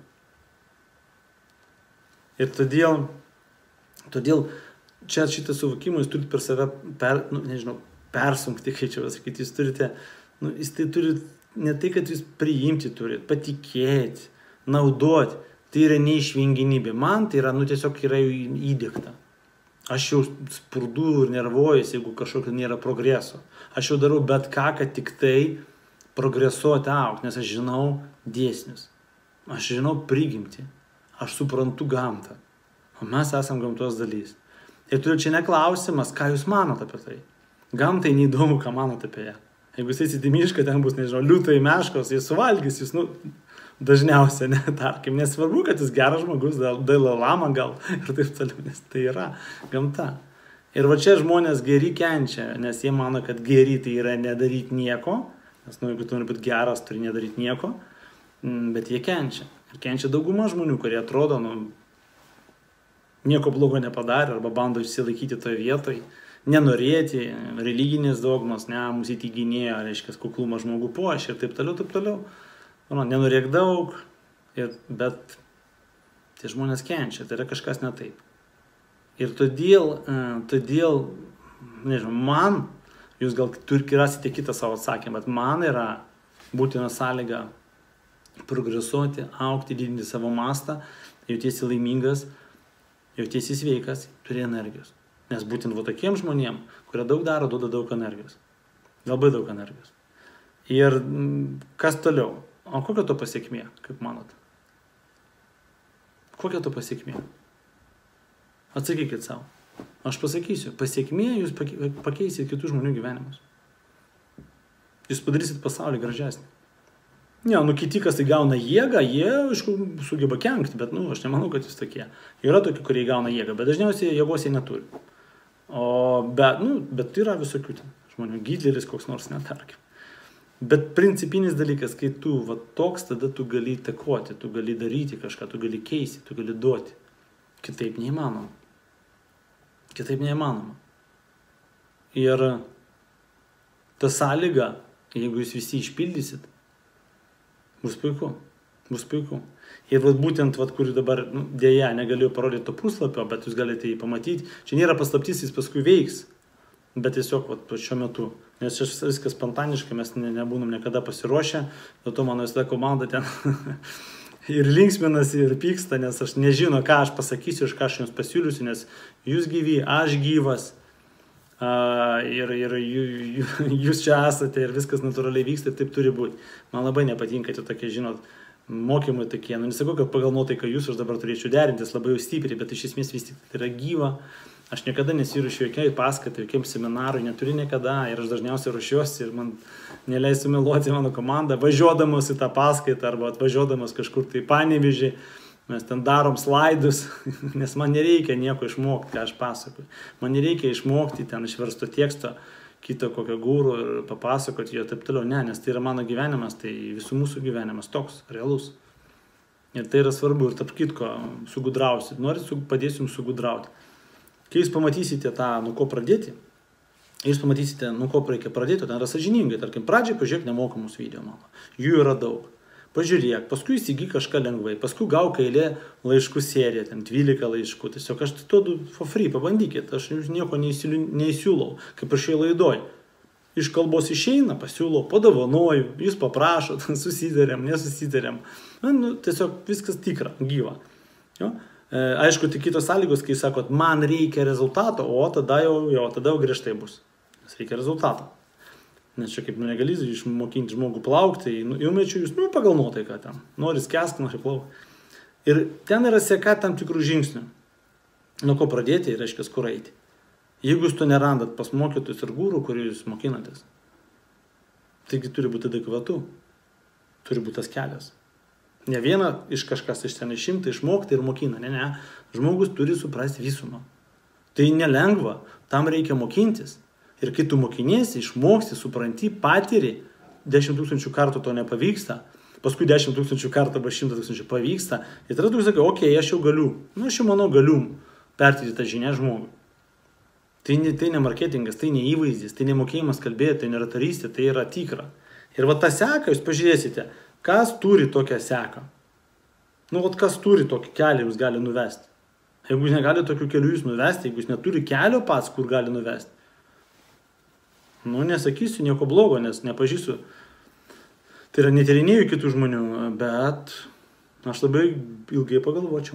Speaker 1: Ir todėl, todėl, čia šitą suvokimą jūs turite per save, per, nu, nežinau, persunkti, kai čia pasakyti, jūs turite, nu, jūs tai turite, ne tai, kad jūs priimti turite, patikėti, naudoti, tai yra neišvenginybė. Man tai yra, nu, tiesiog yra įdiegta. Aš jau spurdu ir nervuojuosi, jeigu kažkokio nėra progreso. Aš jau darau bet ką, kad tik tai progresuoti augti, nes aš žinau dėsnius. Aš žinau prigimtį. Aš suprantu gamtą. O mes esam gamtos dalys. Ir turiu čia neklausimas, ką jūs manot apie tai. Gamtai neįdomu, ką manot apie ją. Jeigu jis įsit į mišką, ten bus, nežinau, liūtai meškos, jis suvalgys, jis, nu, dažniausiai, ne, tarkim, nesvarbu, kad jis geras žmogus, Dalai Lama gal, ir taip toliau, nes tai yra gamta. Ir va čia žmonės geri kenčia, nes jie mano, kad geri tai yra nedaryti nieko, nes, nu, jeigu tu nori būti geras, turi nedaryti nieko, bet jie kenčia. Ir kenčia dauguma žmonių, kurie atrodo, nu, nieko blogo nepadarė arba bando išsilaikyti toje vietoje, nenorėti, religinės dogmas, ne, mūsų įteiginėjo, reiškia, kuklumą žmogų puošia ir taip toliau, taip toliau. Nu, nenorėk daug, ir, bet tie žmonės kenčia, tai yra kažkas ne taip. Ir todėl, todėl, nežinau, man, jūs gal rasite kitą savo atsakymą, bet man yra būtina sąlyga progresuoti, augti, didinti savo mastą, jautiesi laimingas, jautiesi sveikas, turi energijos. Nes būtent va tokiem žmonėm, kurie daug daro, duoda daug energijos. Labai daug energijos. Ir kas toliau? O kokia to pasiekmė, kaip manot? Kokia to pasiekmė? Atsakykit savo. Aš pasakysiu, pasiekmė jūs pakeisit kitų žmonių gyvenimus. Jūs padarysit pasaulį gražesnį. Ne, nu kiti, kas tai gauna jėgą, jie, aišku, sugeba kenkti, bet, nu, aš nemanau, kad jūs tokie. Yra tokie, kurie gauna jėgą, bet dažniausiai jėgos jie neturi. O, bet, nu, bet yra visokių ten žmonių, Hitleris koks nors, netarkim. Bet principinis dalykas, kai tu, va, toks, tada tu gali įtakoti, tu gali daryti kažką, tu gali keisti, tu gali duoti. Kitaip neįmanoma. Kitaip neįmanoma. Ir ta sąlyga, jeigu jūs visi išpildysit, bus puiku, bus puiku. Ir vat, būtent, vat, kur dabar, nu, dėja, negaliu parodyti to puslapio, bet jūs galite jį pamatyti. Čia nėra paslaptis, jis paskui veiks, bet tiesiog vat, šiuo metu. Nes čia viskas spontaniškai, mes ne, nebūnam niekada pasiruošę, dėl to mano visada komanda ten ir linksminasi, ir pyksta, nes aš nežino, ką aš pasakysiu, iš ką aš jums pasiūlysiu, nes jūs gyvi, aš gyvas. Uh, ir, ir jūs čia esate ir viskas natūraliai vyksta ir taip turi būti. Man labai nepatinka tie tokie, žinot, mokymai tokie. Nu, nesakau, kad pagal nuotaiką jūs aš dabar turėčiau derintis labai jau stipriai, bet iš esmės vis tik tai yra gyva. Aš niekada nesiruošiu jokiai paskaitai, jokiam seminarui, neturiu niekada ir aš dažniausiai ruošiuosi ir man neleisiu meluoti mano komandą, važiuodamas į tą paskaitą arba atvažiuodamas kažkur tai Panevėžį. Mes ten darom slaidus, nes man nereikia nieko išmokti, ką aš pasakoju. Man nereikia išmokti ten išversto teksto, kito kokio gūrų ir papasakoti jo taip toliau. Ne, nes tai yra mano gyvenimas, tai visų mūsų gyvenimas toks, realus. Ir tai yra svarbu ir tarp kitko sugudrausit. Norit, padėsiu jums sugudrauti. Kai jūs pamatysite tą, nuo ko pradėti, jūs pamatysite, nuo ko reikia pradėti, ten yra sąžiningai. Tarkim, pradžiai pažiūrėk nemokamus video mano. Jų yra daug. Pažiūrėk, paskui įsigyk kažką lengvai, paskui gauk eilė laiškų seriją, ten dvylika laiškų, tiesiog aš tai duodu for free, pabandykit, aš jums nieko neįsiūlau, kaip aš šioje laidoj. Iš kalbos išeina, pasiūlau, padavonoju, jūs paprašot, susitarėm, nesusitarėm, nu, tiesiog viskas tikra, gyva. Jo? E, aišku, tik kitos sąlygos, kai sakot, man reikia rezultato, o tada jau, jo, tada jau griežtai bus, nes reikia rezultato. Nes čia kaip nu, negali išmokinti žmogų plaukti, nu, jau mečiu jūs, nu, pagal nuotaiką ten, nori skęsk, nori plaukti. Ir ten yra seka tam tikrų žingsnių. Nuo ko pradėti ir reiškia, kur eiti. Jeigu jūs to nerandat pas mokytus ir gūrų, kurį jūs mokinatės, taigi turi būti adekvatu, turi būti tas kelias. Ne viena iš kažkas iš ten išimti, išmokti ir mokina, ne, ne. Žmogus turi suprasti visumą. Tai nelengva, tam reikia mokintis. Ir kai tu mokiniesi, išmoksti, supranti, patiri, dešimt tūkstančių kartų to nepavyksta, paskui dešimt tūkstančių kartų arba šimtas tūkstančių pavyksta, ir tada tu sakai, okei, okay, aš jau galiu, nu aš jau manau galiu perteikti tą žinią žmogui. Tai ne, tai ne marketingas, tai ne įvaizdis, tai ne mokėjimas kalbėti, tai ne ratarystė, tai yra tikra. Ir va tą seką jūs pažiūrėsite, kas turi tokią seką. Nu, vat kas turi tokį kelią jūs gali nuvesti. Jeigu jūs negali tokių kelių jūs nuvesti, jeigu jūs neturi kelio pats, kur gali nuvesti, nu, nesakysiu nieko blogo, nes nepažįsiu. Tai yra netyrinėjau kitų žmonių, bet aš labai ilgai pagalvočiau.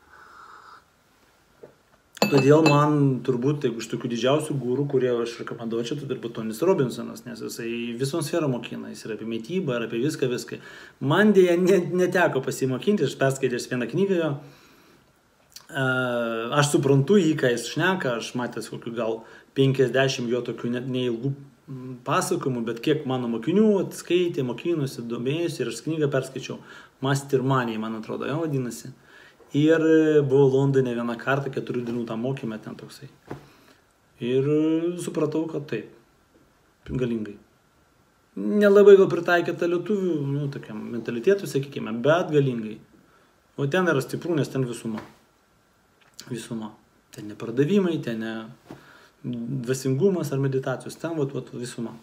Speaker 1: Todėl man turbūt, jeigu iš tokių didžiausių gūrų, kurie aš rekomenduočiau, tai turbūt Tonis Robinsonas, nes jisai visom sferą mokina, jis yra apie mitybą, yra apie viską, viską. Man dėja neteko pasimokinti, aš perskaitęs vieną knygą jo. Aš suprantu jį, ką jis šneka, aš matęs kokių gal penkiasdešimt jo tokių neilgų pasakojimų, bet kiek mano mokinių atskaitė, mokinusi, domėjusi ir aš knygą perskaičiau. Mastermaniai, man atrodo, jo vadinasi. Ir buvau Londone vieną kartą, keturių dienų tą mokymę ten toksai. Ir supratau, kad taip, galingai. Nelabai gal pritaikyta lietuvių, nu, tokiam mentalitetų, sakykime, bet galingai. O ten yra stiprų, nes ten visuma. Visuma. Ten ne pardavimai, ten ne dvasingumas ar meditacijos, ten vat, vat, visuma.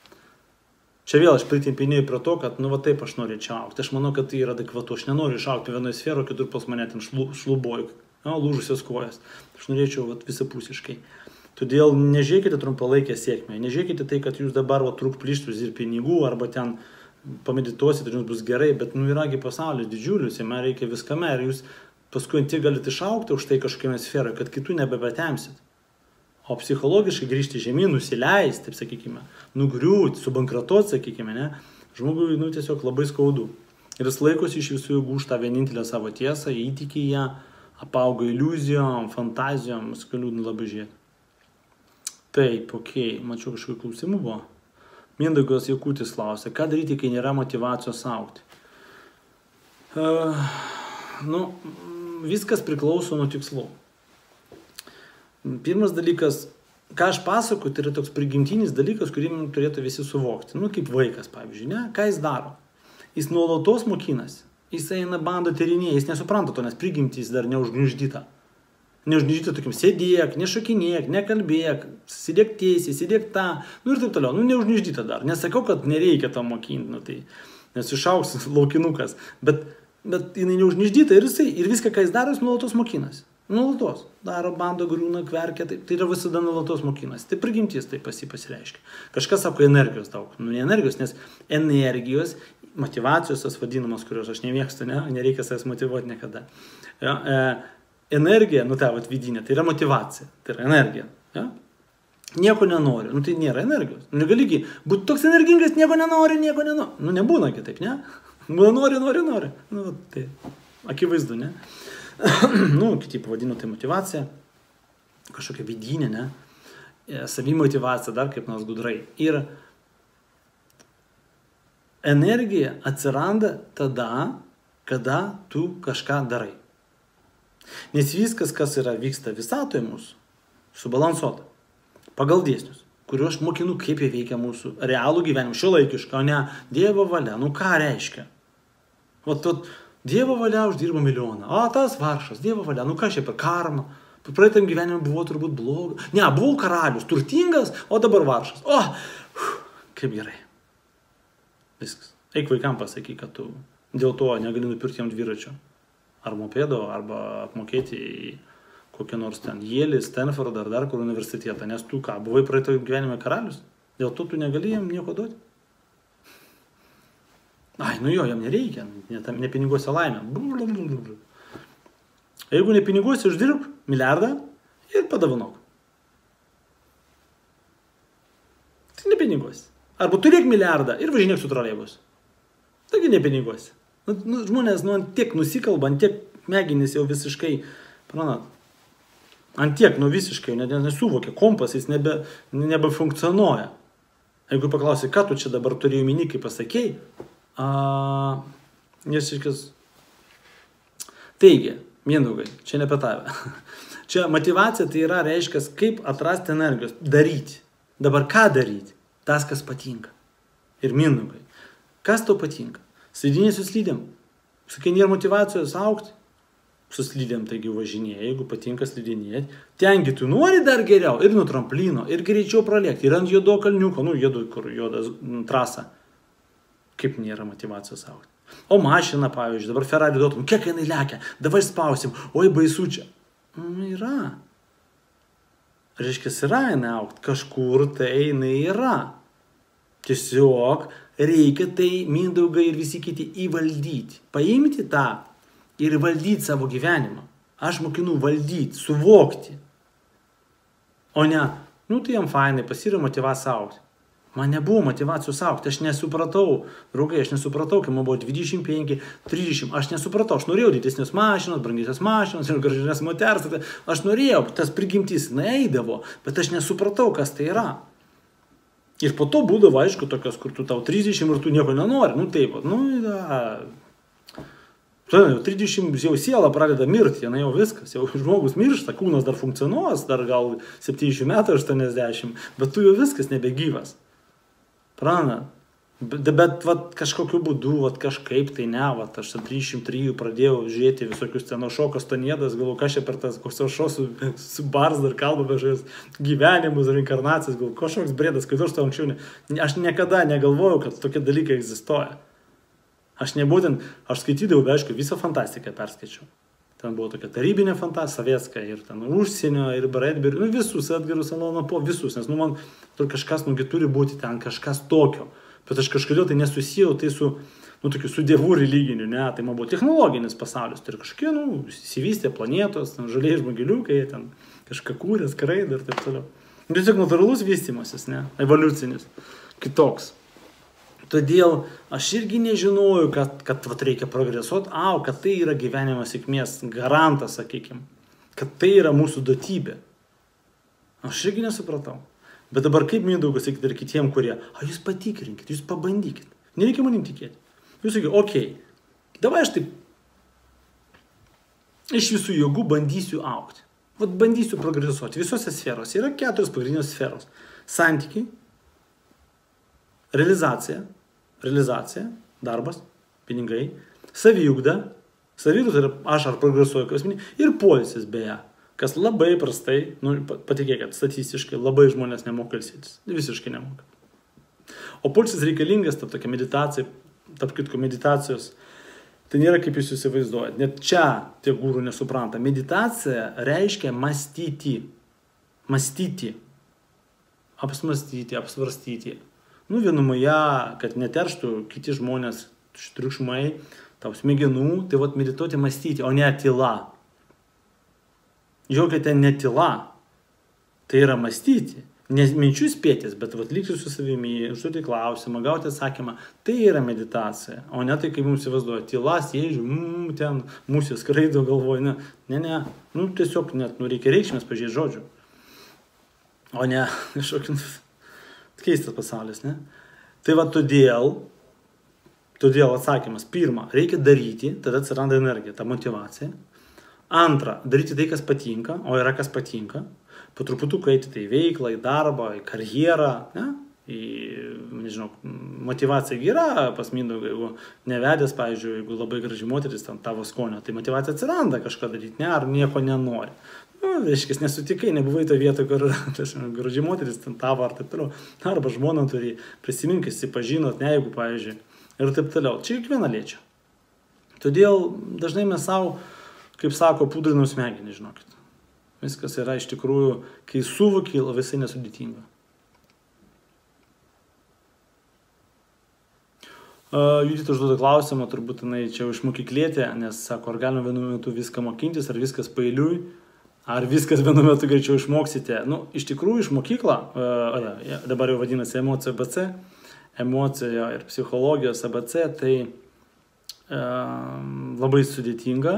Speaker 1: Čia vėl aš pritempinėjau prie to, kad nu va taip aš noriu čia aukti. Aš manau, kad tai yra adekvatu. Aš nenoriu išaukti vienoje sferoje, kitur pas mane ten šlu, šluboju, no, lūžusios kojas. Aš norėčiau vat, visapusiškai. Todėl nežiūrėkite trumpalaikę sėkmę. Nežiūrėkite tai, kad jūs dabar vat, trūk plyštus ir pinigų, arba ten pamedituosite ir jums bus gerai, bet nu yragi pasaulis didžiulis, jame reikia viskame ir jūs paskui tiek galite išaukti už tai kažkokiame sferoje, kad kitų nebepatemsit. O psichologiškai grįžti žemyn, nusileisti, taip sakykime, nugriūti, subankratuoti, sakykime, ne, žmogui nu, tiesiog labai skaudu. Ir jis laikosi iš visų jėgų už tą vienintelę savo tiesą, įtikė ją, apauga iliuzijom, fantazijom, skaliu labai žiūrėti. Taip, okei, okay. Mačiau kažkokių klausimų buvo. Mindaugas Jakutis klausė, ką daryti, kai nėra motyvacijos augti? Uh, nu, viskas priklauso nuo tikslų. Pirmas dalykas, ką aš pasakoju, tai yra toks prigimtinis dalykas, kurį turėtų visi suvokti. Nu, kaip vaikas, pavyzdžiui, ne? Ką jis daro? Jis nuolatos mokinasi. Jis eina bando tyrinėja, jis nesupranta to, nes prigimti jis dar neužgniuždyta. Neužgniuždyta tokiam, sėdėk, nešokinėk, nekalbėk, sėdėk tiesiai, sėdėk tą, nu ir taip toliau. Nu, neužgniuždyta dar. Nesakau, kad nereikia to mokinti, nu, tai, nes išaugs laukinukas. Bet, bet jinai neužgniuždyta ir, jisai, ir viską, ką jis daro, jis nuolatos mokinasi. Nuolatos. Daro, bando, griūna, kverkia, tai, tai yra visada nuolatos mokinasi. Tai prigimtis tai pas jį pasireiškia. Kažkas sako energijos daug. Nu, ne energijos, nes energijos, motyvacijos, tas vadinamas, kurios aš nemėgstu, ne? Nereikia savęs motyvuoti niekada. Ja, e, energija, nu ta vat vidinė, tai yra motyvacija, tai yra energija. Ja? nieko nenori. Nu tai nėra energijos. Negaligi būti toks energingas, nieko nenori, nieko nenori. Nu nebūna kitaip, ne? Nu nori, nori, nori. Nu tai akivaizdu, ne? Nu, kiti pavadino tai motyvacija. Kažkokia vidinė, ne? Savimotyvacija, dar kaip nors gudrai. Ir energija atsiranda tada, kada tu kažką darai. Nes viskas, kas yra vyksta visatoje mūsų, subalansuota. Pagal dėsnius, kuriuo aš mokinu, kaip jie veikia mūsų realų gyvenimą, šiuolaikišką, o ne Dievo valia. Nu ką reiškia? Vat, vat, Dievo valia uždirba milijoną. O, tas varšas, Dievo valia. Nu ką čia per karmą? Praeitam gyvenimui buvo turbūt blogas. Ne, buvau karalius, turtingas, o dabar varšas. O, kaip gerai. Viskas. Eik vaikam pasakyk, kad tu dėl to negali nupirkti jam dviračio. Ar mopėdo, arba apmokėti į kokią nors ten Yelį, Stanfordą ar dar kur universitetą. Nes tu ką, buvai praeito gyvenime karalius? Dėl to tu negali jam nieko duoti? Ai, nu jo, jam nereikia. Ne, ne piniguose laimė. Jeigu ne piniguose, uždirb milijardą ir padovanok. Tai ne piniguose. Arba turėk milijardą ir važinėk su troleibus. Taigi ne piniguose. Nu, nu, žmonės nu, ant tiek nusikalba, ant tiek smegenys jau visiškai, pranat, ant tiek nu visiškai jau nesuvokia, kompas jis nebe, nebefunkcionuoja. Jeigu paklausai, ką tu čia dabar turėjai omeny, kai pasakei, a, nes iškis, taigi, Mindaugai, čia ne apie tave. Čia motyvacija tai yra, reiškia, kaip atrasti energijos, daryti. Dabar ką daryti? Tas, kas patinka. Ir Mindaugai, kas tau patinka? Slidinė su slydėm. Sakai, nėra motyvacijos augti. Su slydėm taigi važinėja, jeigu patinka slidinėti. Tengi tu nori dar geriau ir nuo tramplino, ir greičiau pralėkti, ir ant juodo kalniuko, nu, juodo, kur juodas trasa. Kaip nėra motyvacijos augti. O mašina, pavyzdžiui, dabar Ferrari duotum, kiek jinai lekia, dabar spausim, oi baisu čia. Nu, yra. Reiškia, yra jinai augti, kažkur tai jinai yra. Tiesiog reikia tai, Mindaugai ir visi kiti, įvaldyti. Paimti tą ir valdyti savo gyvenimą. Aš mokinu valdyti, suvokti. O ne, nu tai jam fainai, pasira motyvacija augti. Man nebuvo motyvacijos augti, aš nesupratau, draugai, aš nesupratau, kai man buvo dvidešimt penki, trisdešimt, aš nesupratau, aš norėjau didesnės mašinos, brangesnės mašinos ir gražesnės moters, aš norėjau, tas prigimtis neeidavo, bet aš nesupratau, kas tai yra. Ir po to būdavo, aišku, tokios, kur tu tau trisdešimt ir tu nieko nenori, nu taip, nu, da. trisdešimt jau siela pradeda mirti, jinai jau viskas, jau žmogus miršta, kūnas dar funkcionuos, dar gal septyniasdešimt metų, aštuoniasdešimt, bet tu jau viskas nebegyvas. Prana, bet, bet vat, kažkokiu būdu, vat, kažkaip tai ne, vat, aš trisdešimt trijų pradėjau žiūrėti visokius ten šokos tonėdas, galvoju, kas čia per tas, koks šos su, su bars dar kalba apie gyvenimus, reinkarnacijas, galvoju, kažkoks brėdas, kai aš to anksčiau, ne, aš niekada negalvojau, kad tokie dalykai egzistuoja. Aš nebūtent, aš skaitydavau, be aišku, visą fantastiką perskaičiau. Ten buvo tokia tarybinė fantastika, sovietska ir ten užsienio, ir Bradbury, nu visus, Edgarus Alano Po, visus, nes nu man kažkas, nugi turi būti ten kažkas tokio. Bet aš kažkodėl tai nesusijau tai su, nu, tokiu, su dievų religiniu, ne, tai man buvo technologinis pasaulis, tai kažkokie, nu, įsivystė planetos, ten žaliai žmogeliukai, ten kažką kūrė, skraido ir taip toliau. Tiesiog natūralus vystymasis, ne, evoliucinis, kitoks. Todėl aš irgi nežinojau, kad, kad vat, reikia progresuoti, au, kad tai yra gyvenimo sėkmės garantas, sakykime, kad tai yra mūsų duotybė. Aš irgi nesupratau. Bet dabar kaip Mindaugas sakyti ir kitiem, kurie, a, jūs patikrinkit, jūs pabandykit. Nereikia manim tikėti. Jūs sakykite, okei, okay, davai aš taip iš visų jėgų bandysiu augti. Vat bandysiu progresuoti. Visose sferose yra keturios pagrindinės sferos. Santykiai, realizacija, realizacija, darbas, pinigai, saviugda, saviugda tai yra aš ar progresuoju, kas minė, ir poilsis beje, kas labai prastai, nu, patikėkit, statistiškai labai žmonės nemoka ilsėtis, visiškai nemoka. O poilsis reikalingas, ta tokia meditacija, tarp kitko meditacijos, tai nėra kaip jūs įsivaizduojat, net čia tie gūrų nesupranta. Meditacija reiškia mąstyti, mąstyti, apsmastyti, apsvarstyti. Nu, vienumoje, kad neterštų kiti žmonės triukšmai, tau smegenų, tai vat medituoti mąstyti, o ne tyla. Jokia ten ne tyla, tai yra mąstyti. Ne minčių spėtis, bet vat likti su savimi, užduoti klausimą, gauti atsakymą. Tai yra meditacija, o ne tai, kaip mums įvaizduoja, tylas, jėžių, mm, ten mūsų skraido galvoje, ne, ne, ne, nu tiesiog net, nu reikia reikšmės pažiūrėti žodžių, o ne kažkokį keistas pasaulis, ne. Tai va todėl, todėl atsakymas, pirma, reikia daryti, tada atsiranda energija, ta motyvacija. Antra, daryti tai, kas patinka, o yra kas patinka. Po truputuką eiti tai į veiklą, į darbą, į karjerą, ne? Į, nežinau, motivacija yra pas Mindaugą, jeigu nevedęs, pavyzdžiui, jeigu labai graži moteris ten tavo skonio, tai motivacija atsiranda kažką daryti, ne, ar nieko nenori. Nu, reiškia, nesutikai, nebuvai to vietoj, kur graži moteris ten tavo ar taip toliau, arba žmoną turi, prisimink, įsipažinot, ne, jeigu, pavyzdžiui, ir taip toliau. Čia kiekviena liečia. Todėl dažnai mes savo, kaip sako, pudrinų smegenį, žinokit. Viskas yra iš tikrųjų, kai suvoki, visai nesudėtinga. Uh, Judita užduoda klausimą, turbūt jinai čia iš mokyklėtė, nes sako, ar galima vienu metu viską mokintis, ar viskas pailiui, ar viskas vienu metu greičiau išmoksite. Nu, iš tikrųjų, iš mokyklą, uh, ja, dabar jau vadinasi emocija A B C, emocija ir psichologijos A B C, tai uh, labai sudėtinga.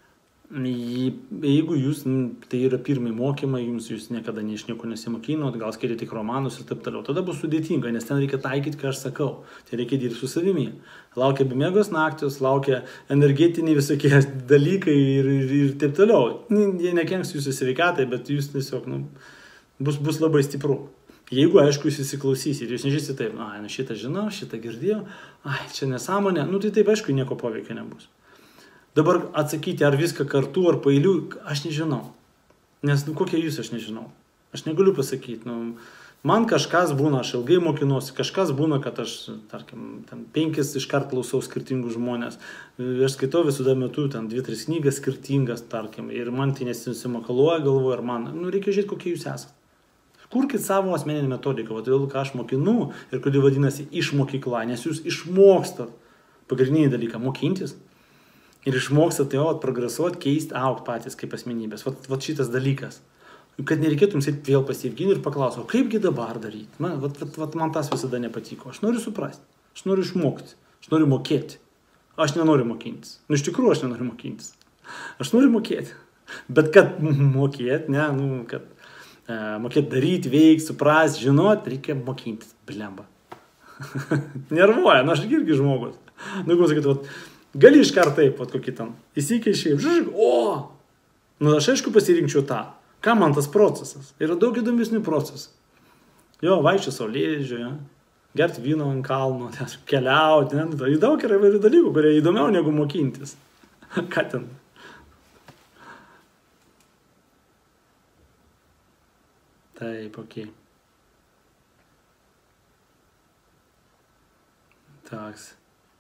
Speaker 1: Jeigu jūs, tai yra pirmai mokymai, jums jūs niekada iš nieko nesimokinot, gal skaitėte tik romanus ir taip toliau, tada bus sudėtinga, nes ten reikia taikyti, ką aš sakau, tai reikia dirbti su savimi. Laukia bemiegos naktis, laukia energetiniai visokie dalykai ir, ir, ir taip toliau. Jie nekenks jūsų sveikatai, bet jūs tiesiog, nu, bus, bus labai stipru. Jeigu, aišku, jūs įsiklausysite, jūs nežysite taip, ai, nu šitą žinau, šitą girdėjau, ai, čia nesąmonė, nu tai taip, aišku, nieko poveikio nebus. Dabar atsakyti, ar viską kartu, ar pailiui, aš nežinau. Nes, nu, kokie jūs, aš nežinau. Aš negaliu pasakyti. Nu, man kažkas būna, aš ilgai mokinuosi, kažkas būna, kad aš, tarkim, ten penkis iškart klausau skirtingus žmonės. Aš skaitau visada metu, ten dvi, tris knygas skirtingas, tarkim, ir man tai nesimakaluoja galvoje, ir man, nu, reikia žiūrėti, kokie jūs esate. Kurkit savo asmeninį metodiką, o todėl, ką aš mokinu, ir kodėl vadinasi iš mokykla, nes jūs išmokstat pagrindinį dalyką, mokintis. Ir išmokstat jo, progresuoti, keisti, augti patys kaip asmenybės. Vat, vat šitas dalykas. Kad nereikėtų jums vėl pasievginti ir paklausti, o kaipgi dabar daryti? Man, vat, vat, vat, man tas visada nepatiko. Aš noriu suprasti, aš noriu išmokti, aš noriu mokėti. Aš nenoriu mokintis. Nu, iš tikrųjų, aš nenoriu mokintis. Aš noriu mokėti. Bet kad mokėti, ne, nu, kad e, mokėti daryti, veikti, suprasti, žinoti, reikia mokintis. Blemba. Nervuoja, nu, aš irgi žmogus. Nu, kaip sakyti, vat, gali iškart taip, vat kokį ten, įsikeišiai, žiūrėk, o, nu aš aišku pasirinkčiau tą. Ką man tas procesas? Yra daug įdomesnių procesų. Jo, vaikščiu saulėlydžio, ja? Gerti vyno ant kalno, keliauti, ne? Tai daug yra įvairių dalykų, kurie įdomiau negu mokintis. Ką ten? Taip, okei. Taks.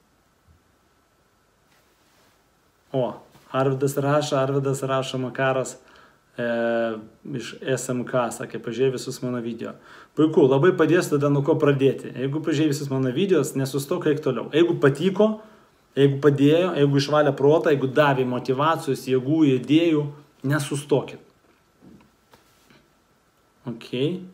Speaker 1: O, Arvidas rašo, Arvidas rašo Makaras e, iš S M K, sakė, pažiūrėjai visus mano video. Puiku, labai padės tada nuo ko pradėti. Jeigu pažiūrėjai visus mano videos, nesustok, eik toliau. Jeigu patiko, jeigu padėjo, jeigu išvalė protą, jeigu davė motyvacijos, jėgų, idėjų, nesustokit. Ok.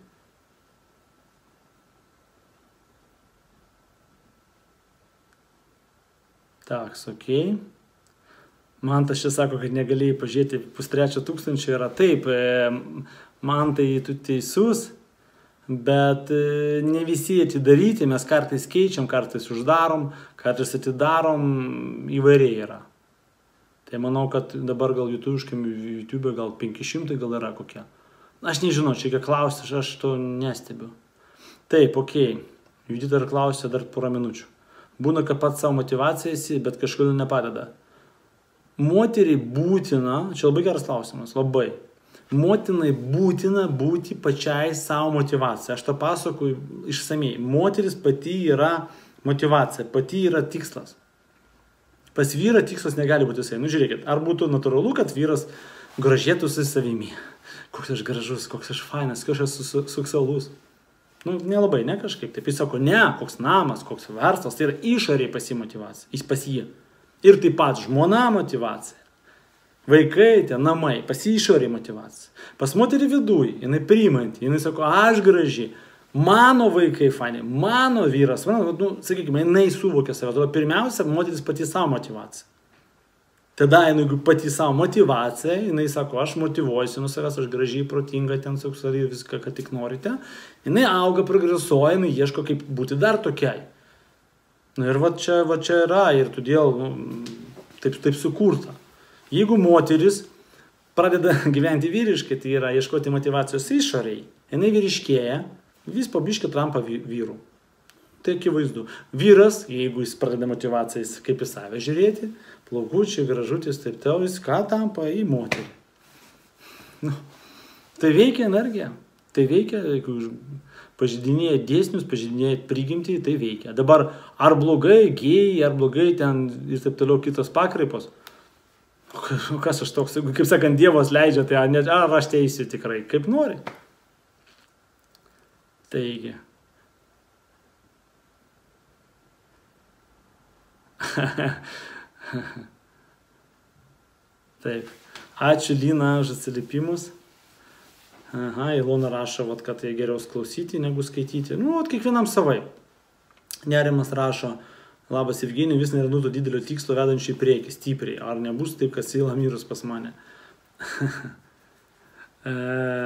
Speaker 1: Taks, ok. Man tas čia sako, kad negalėjai pažiūrėti pustrečio tūkstančio yra. Taip, man tai tu teisus, bet ne visi atidaryti, mes kartais keičiam, kartais uždarom, kartais atidarom, įvairiai yra. Tai manau, kad dabar gal YouTube'škiam, YouTube gal penki šimtai gal yra kokie. Aš nežinau, čia kiek klausti, aš to nestebiu. Taip, okei. Judita dar klausė dar porą minučių. Būna, kad pats savo motyvacija esi, bet kažkodėl nepadeda. Moteriai būtina, čia labai geras klausimas, labai. Motinai būtina būti pačiai savo motyvacija. Aš to pasakoju išsamei. Moteris pati yra motyvacija, pati yra tikslas. Pas vyrą tikslas negali būti jisai. Nu žiūrėkit, ar būtų natūralu, kad vyras gražėtųsi savimi. Koks aš gražus, koks aš fainas, koks aš seksualus. Nu, nelabai, ne kažkaip. Taip jis sako, ne, koks namas, koks verslas, tai yra išoriai pasimotyvacija. Jis pas jį. Ir taip pat žmona motyvacija. Vaikai, tie namai, pas jį išorė motyvacija. Pas moterį viduj, jinai priimanti, jinai sako, aš graži, mano vaikai fani, mano vyras, mano, nu, sakykime, jinai suvokia save. Tada pirmiausia, moteris pati savo motyvacija. Tada, jeigu pati savo motyvacija, jinai sako, aš motyvuojuosi nuo savęs, aš gražiai, protinga, ten seksualiai, viską, ką tik norite. Jinai auga, progresuoja, jinai ieško, kaip būti dar tokiai. Na ir va čia, va čia yra, ir todėl nu, taip, taip sukurta. Jeigu moteris pradeda gyventi vyriškai, tai yra ieškoti motyvacijos išoriai, jinai vyriškėja, vis pabiškai tampa vyru. Tai akivaizdu. Vyras, jeigu jis pradeda motyvacijas kaip į save žiūrėti, plaukučiai, gražutis, taip tau, jis ką tampa į moterį. Nu, tai veikia energija. Tai veikia, jeigu pažydinėja dėsnius, pažydinėja prigimtį, tai veikia. Dabar ar blogai, gėjai, ar blogai ten ir taip toliau kitos pakraipos. O kas aš toks, kaip sakant, Dievas leidžia, tai ar, ar aš teisiu tikrai, kaip nori. Taigi. Taip. Ačiū Lina už atsiliepimus. Aha, Ilona rašo, vat, kad tai geriau klausyti negu skaityti. Nu, vat, kiekvienam savai. Nerimas rašo, labas Evgenijau, vis nerandu to didelio tikslo vedančių į priekį, stipriai. Ar nebus taip, kad Seila mirus pas mane? e,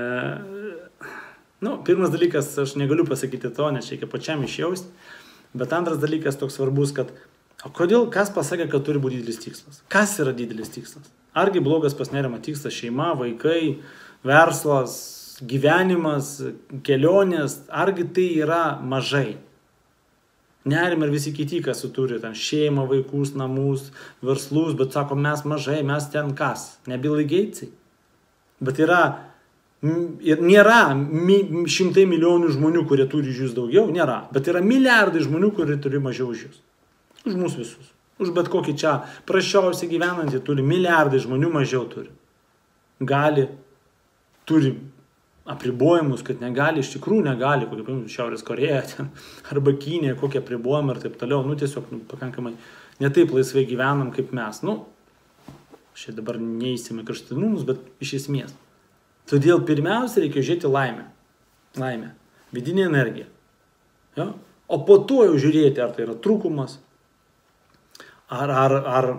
Speaker 1: nu, pirmas dalykas, aš negaliu pasakyti to, nes reikia pačiam išjausti. Bet antras dalykas toks svarbus, kad o kodėl, kas pasakė, kad turi būti didelis tikslas? Kas yra didelis tikslas? Argi blogas pas nerimą tikslas šeima, vaikai, verslas, gyvenimas, kelionės, argi tai yra mažai? Nerim ir visi kiti, kas turi ten šeimą, vaikus, namus, verslus, bet sako, mes mažai, mes ten kas? Ne Bilai Geitsai. Bet yra, ir nėra šimtai milijonų žmonių, kurie turi už jūs daugiau, nėra. Bet yra milijardai žmonių, kurie turi mažiau už jūs. Už mūsų visus. Už bet kokį čia praščiausiai gyvenantį turi, milijardai žmonių mažiau turi. Gali, turi apribojimus, kad negali, iš tikrųjų negali, kokia, pavyzdžiui, Šiaurės Koreja ten, arba Kinė, kokie apribojimai ir taip toliau, nu tiesiog nu, pakankamai netaip laisvai gyvenam kaip mes. Nu, šia dabar neįsime kraštutinumus, bet iš esmės. Todėl pirmiausia reikia žiūrėti laimę. Laimę. Vidinė energija. Jo? O po to jau žiūrėti, ar tai yra trūkumas, ar, ar, ar,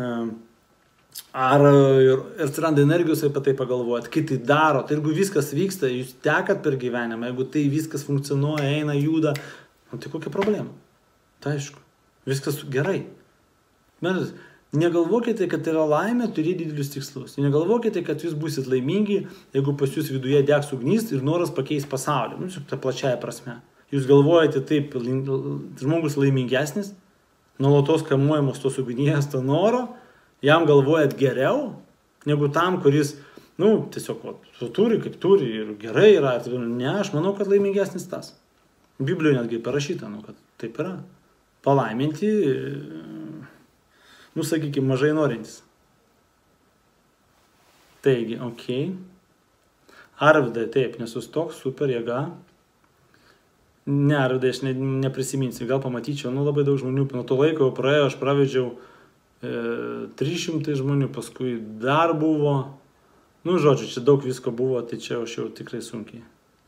Speaker 1: ar atsiranda energijos apie tai pagalvojat, kai tai daro. Tai jeigu viskas vyksta, jūs tekat per gyvenimą, jeigu tai viskas funkcionuoja, eina, juda, nu, tai kokia problema? Tai aišku, viskas gerai. Bet negalvokite, kad tai yra laimė turėti didelius tikslus. Negalvokite, kad jūs būsit laimingi, jeigu pas jūs viduje degs ugnys ir noras pakeis pasaulį. Nu, ta plačiaja prasme. Jūs galvojate taip, žmogus laimingesnis, nuolatos kamuojamas tos ugnies, to noro, jam galvojat geriau, negu tam, kuris, nu, tiesiog, o, turi, kaip turi, ir gerai yra. Ne, aš manau, kad laimingesnis tas. Biblijoje netgi parašyta, nu, kad taip yra. Palaiminti, nu, sakykime, mažai norintis. Taigi, okei. Okay. Arvidai, taip, nesustok, super jėga. Ne, Arvidai, aš ne, neprisiminsiu, gal pamatyčiau, nu, labai daug žmonių, nuo to laiko jau praėjo, aš pravedžiau e, trys šimtai žmonių, paskui dar buvo, nu, žodžiu, čia daug visko buvo, tai čia aš jau tikrai sunkiai.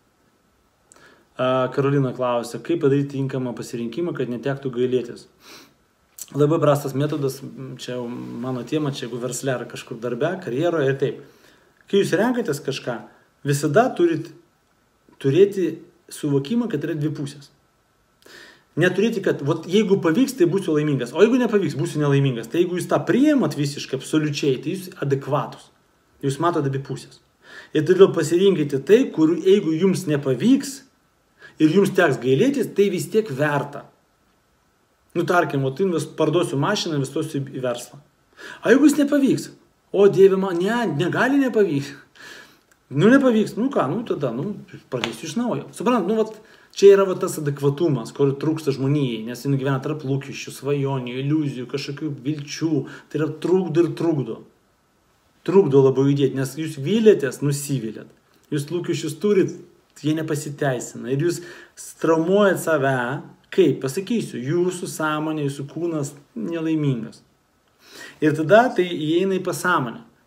Speaker 1: A, Karolina klausia, kaip padaryti tinkamą pasirinkimą, kad netektų gailėtis. Labai prastas metodas, čia jau mano tema, čia jeigu versle ar kažkur darbe, karjeroje ir taip. Kai jūs renkatės kažką, visada turit turėti suvokimą, kad yra dvi pusės. Neturėti, kad vat, jeigu pavyks, tai būsiu laimingas, o jeigu nepavyks, būsiu nelaimingas. Tai jeigu jūs tą priėmat visiškai, absoliučiai, tai jūs adekvatus. Jūs matote abi pusės. Ir todėl pasirinkite tai, kur jeigu jums nepavyks ir jums teks gailėtis, tai vis tiek verta. Nu, tarkim, o tu parduosiu mašiną, investuosiu į verslą. O jeigu jis nepavyks? O, Dieve man, ne, negali nepavyks. Nu, nepavyks, nu ką, nu tada, nu, pradėsiu iš naujo. Suprant, nu, vat, čia yra vat, tas adekvatumas, kur trūksta žmonijai, nes jis gyvena tarp lūkesčių, svajonių, iliuzijų, kažkokių vilčių. Tai yra trukdo ir trukdo. Trukdo labai judėti, nes jūs vylėtės, nusivylėt. Jūs lūkesčius turit, jie nepasiteisina. Ir jūs traumuojat save, kaip, pasakysiu, jūsų sąmonė, jūsų kūnas nelaimingas. Ir tada tai įeina į pasąmonę.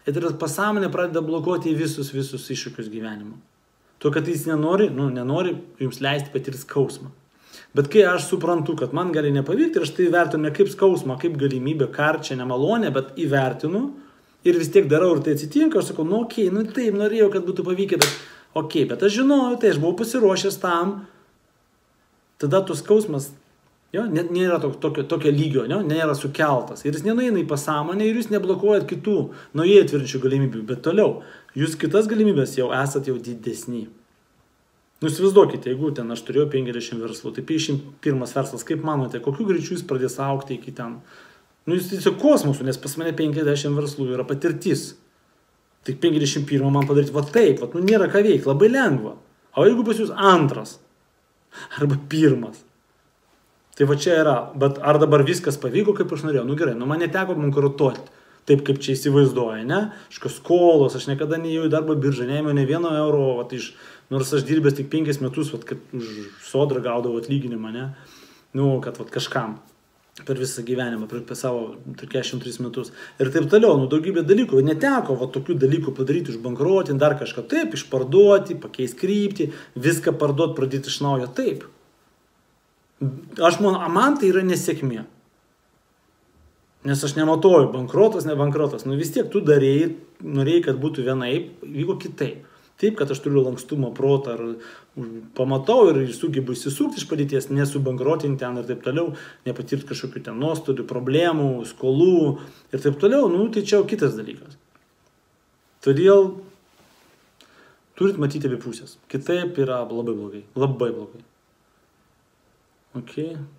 Speaker 1: Ir tada pasąmonė pradeda blokuoti visus, visus iššūkius gyvenimo. Tuo, kad jis nenori, nu, nenori jums leisti patirti skausmą. Bet kai aš suprantu, kad man gali nepavykti, ir aš tai vertinu ne kaip skausmą, kaip galimybę, karčią, nemalonę, bet įvertinu ir vis tiek darau ir tai atsitinka, aš sakau, nu okei, okay, nu taip, norėjau, kad būtų pavykę, bet okei, okay, bet aš žinojau, tai aš buvau pasiruošęs tam, tada tos skausmas, jo, nėra tokio, tokio lygio, jo, nėra sukeltas. Ir jis nenueina į pasąmonę ir jūs neblokuojat kitų naujai atvirinčių galimybių. Bet toliau, jūs kitas galimybės jau esat jau didesni. Nusivizduokite, jeigu ten aš turėjau penkiasdešimt verslų, tai penkiasdešimt pirmas verslas, kaip manote, kokiu greičiu jis pradės augti iki ten? Nu, jis tiesiog kosmosu, nes pas mane penkiasdešimt verslų yra patirtis. Tik penkiasdešimt pirmą man padaryti, va taip, va, nu nėra ką veikti, labai lengva. O jeigu pas jūs antras arba pirmas, tai va čia yra, bet ar dabar viskas pavyko, kaip aš norėjau? Nu gerai, nu man neteko bankrutuoti, taip kaip čia įsivaizduoja, ne? Kažkokios skolos, aš niekada neėjau į darbo biržą, neėmiau ne vieno euro, vat, iš, nors aš dirbęs tik penkis metus, vat, kad už sodrą gaudavau atlyginimą, ne? Nu, kad vat, kažkam per visą gyvenimą, per, per savo keturiasdešimt tris metus. Ir taip toliau, nu daugybė dalykų, neteko vat, tokių dalykų padaryti, užbankruoti, dar kažką taip, išparduoti, pakeisti kryptį, viską parduoti, pradėti iš naujo, taip. Aš man, man tai yra nesėkmė. Nes aš nematuoju, bankrotas, ne bankrotas. Nu vis tiek tu darėjai, norėjai, kad būtų vienaip, vyko kitaip. Taip, kad aš turiu lankstumą, protą, ar pamatau ir sugebu įsisukti iš padėties, nesubankrotinti ten ir taip toliau, nepatirti kažkokių ten nuostolių, problemų, skolų ir taip toliau, nu tai čia jau kitas dalykas. Todėl turit matyti abi pusės. Kitaip yra labai blogai, labai blogai. Ok.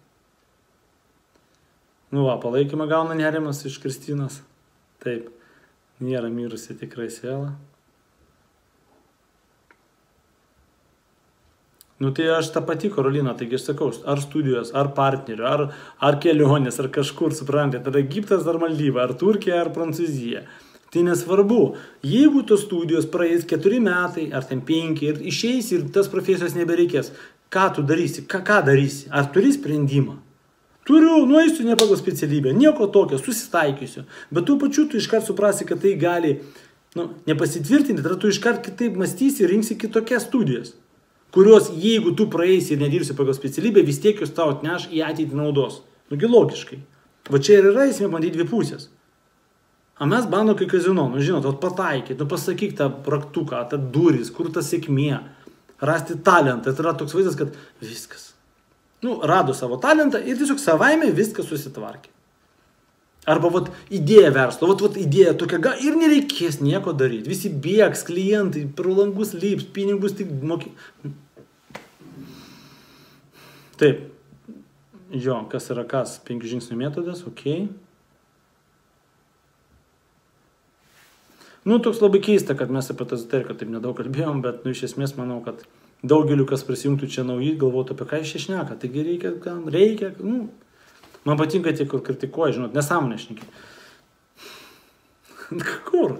Speaker 1: Nu va, palaikymą gauna nerimas iš Kristinos. Taip, nėra mirusi tikrai siela. Nu tai aš tą pati, Karolina, taigi aš sakau, ar studijos, ar partnerių, ar, ar kelionės, ar kažkur, suprantate, ar Egiptas, ar Maldyva, ar Turkija, ar Prancūzija. Tai nesvarbu, jeigu tos studijos praeis keturi metai, ar ten penki, ir išeis ir tas profesijos nebereikės, ką tu darysi, ką, ką darysi, ar turi sprendimą? Turiu, nueisiu ne pagal specialybę, nieko tokio, susitaikysiu, bet tu pačiu tu iškart suprasi, kad tai gali nu, nepasitvirtinti, tada tu iškart kitaip mąstysi ir rinksi kitokias studijas, kurios jeigu tu praeisi ir nedirsi pagal specialybę, vis tiek jos tau atneš į ateitį naudos. Nugi logiškai. Va čia ir yra esmė bandyti dvi pusės. O mes bandom kai kazino, nu žinot, pataikyt, nu pasakyk tą raktuką, tą duris, kur ta sėkmė, rasti talentą. Tai yra toks vaizdas, kad viskas. Nu, rado savo talentą ir tiesiog savaime viskas susitvarkė. Arba vat idėja verslo, vat, vat idėja tokia, ga, ir nereikės nieko daryti. Visi bėgs, klientai, pro langus lyps, pinigus tik moky... Taip, jo, kas yra kas, penkių žingsnių metodas, ok. Nu, toks labai keista, kad mes apie ezoteriką taip nedaug kalbėjom, bet, nu, iš esmės manau, kad daugeliu, kas prisijungtų čia nauji, galvotų apie ką iš čia šneka. Taigi reikia, reikia, nu... Man patinka tie, kur kritikuoja, žinot, nesąmonė šneki. Kur?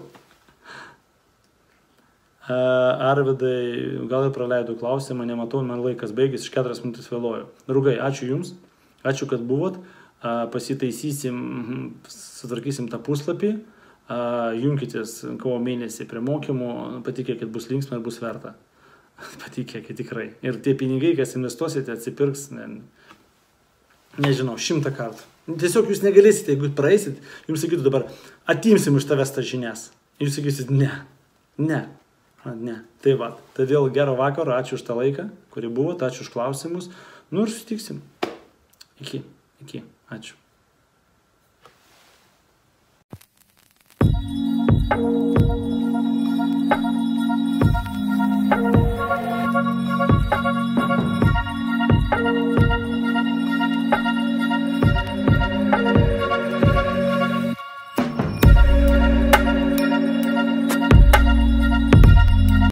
Speaker 1: Arvidai, gal ir praleidau klausimą, nematau, man laikas baigėsi, iš keturias minutės vėluoju. Draugai, ačiū Jums, ačiū, kad buvot. Pasitaisysim, sutvarkysim tą puslapį. Junkitės kovo mėnesį prie mokymų, patikėkit, bus linksma ir bus verta. Patikėkit tikrai. Ir tie pinigai, kas investuosite, atsipirks... Ne, nežinau, šimtą kartų. Tiesiog jūs negalėsite, jeigu praeisit, jums sakytų dabar, atimsim iš tavęs tas žinias. Jūs sakysit, ne, ne, ne. Tai va, todėl gero vakaro, ačiū už tą laiką, kurį buvo, ačiū už klausimus. Nu ir sutiksim. Iki, iki, ačiū.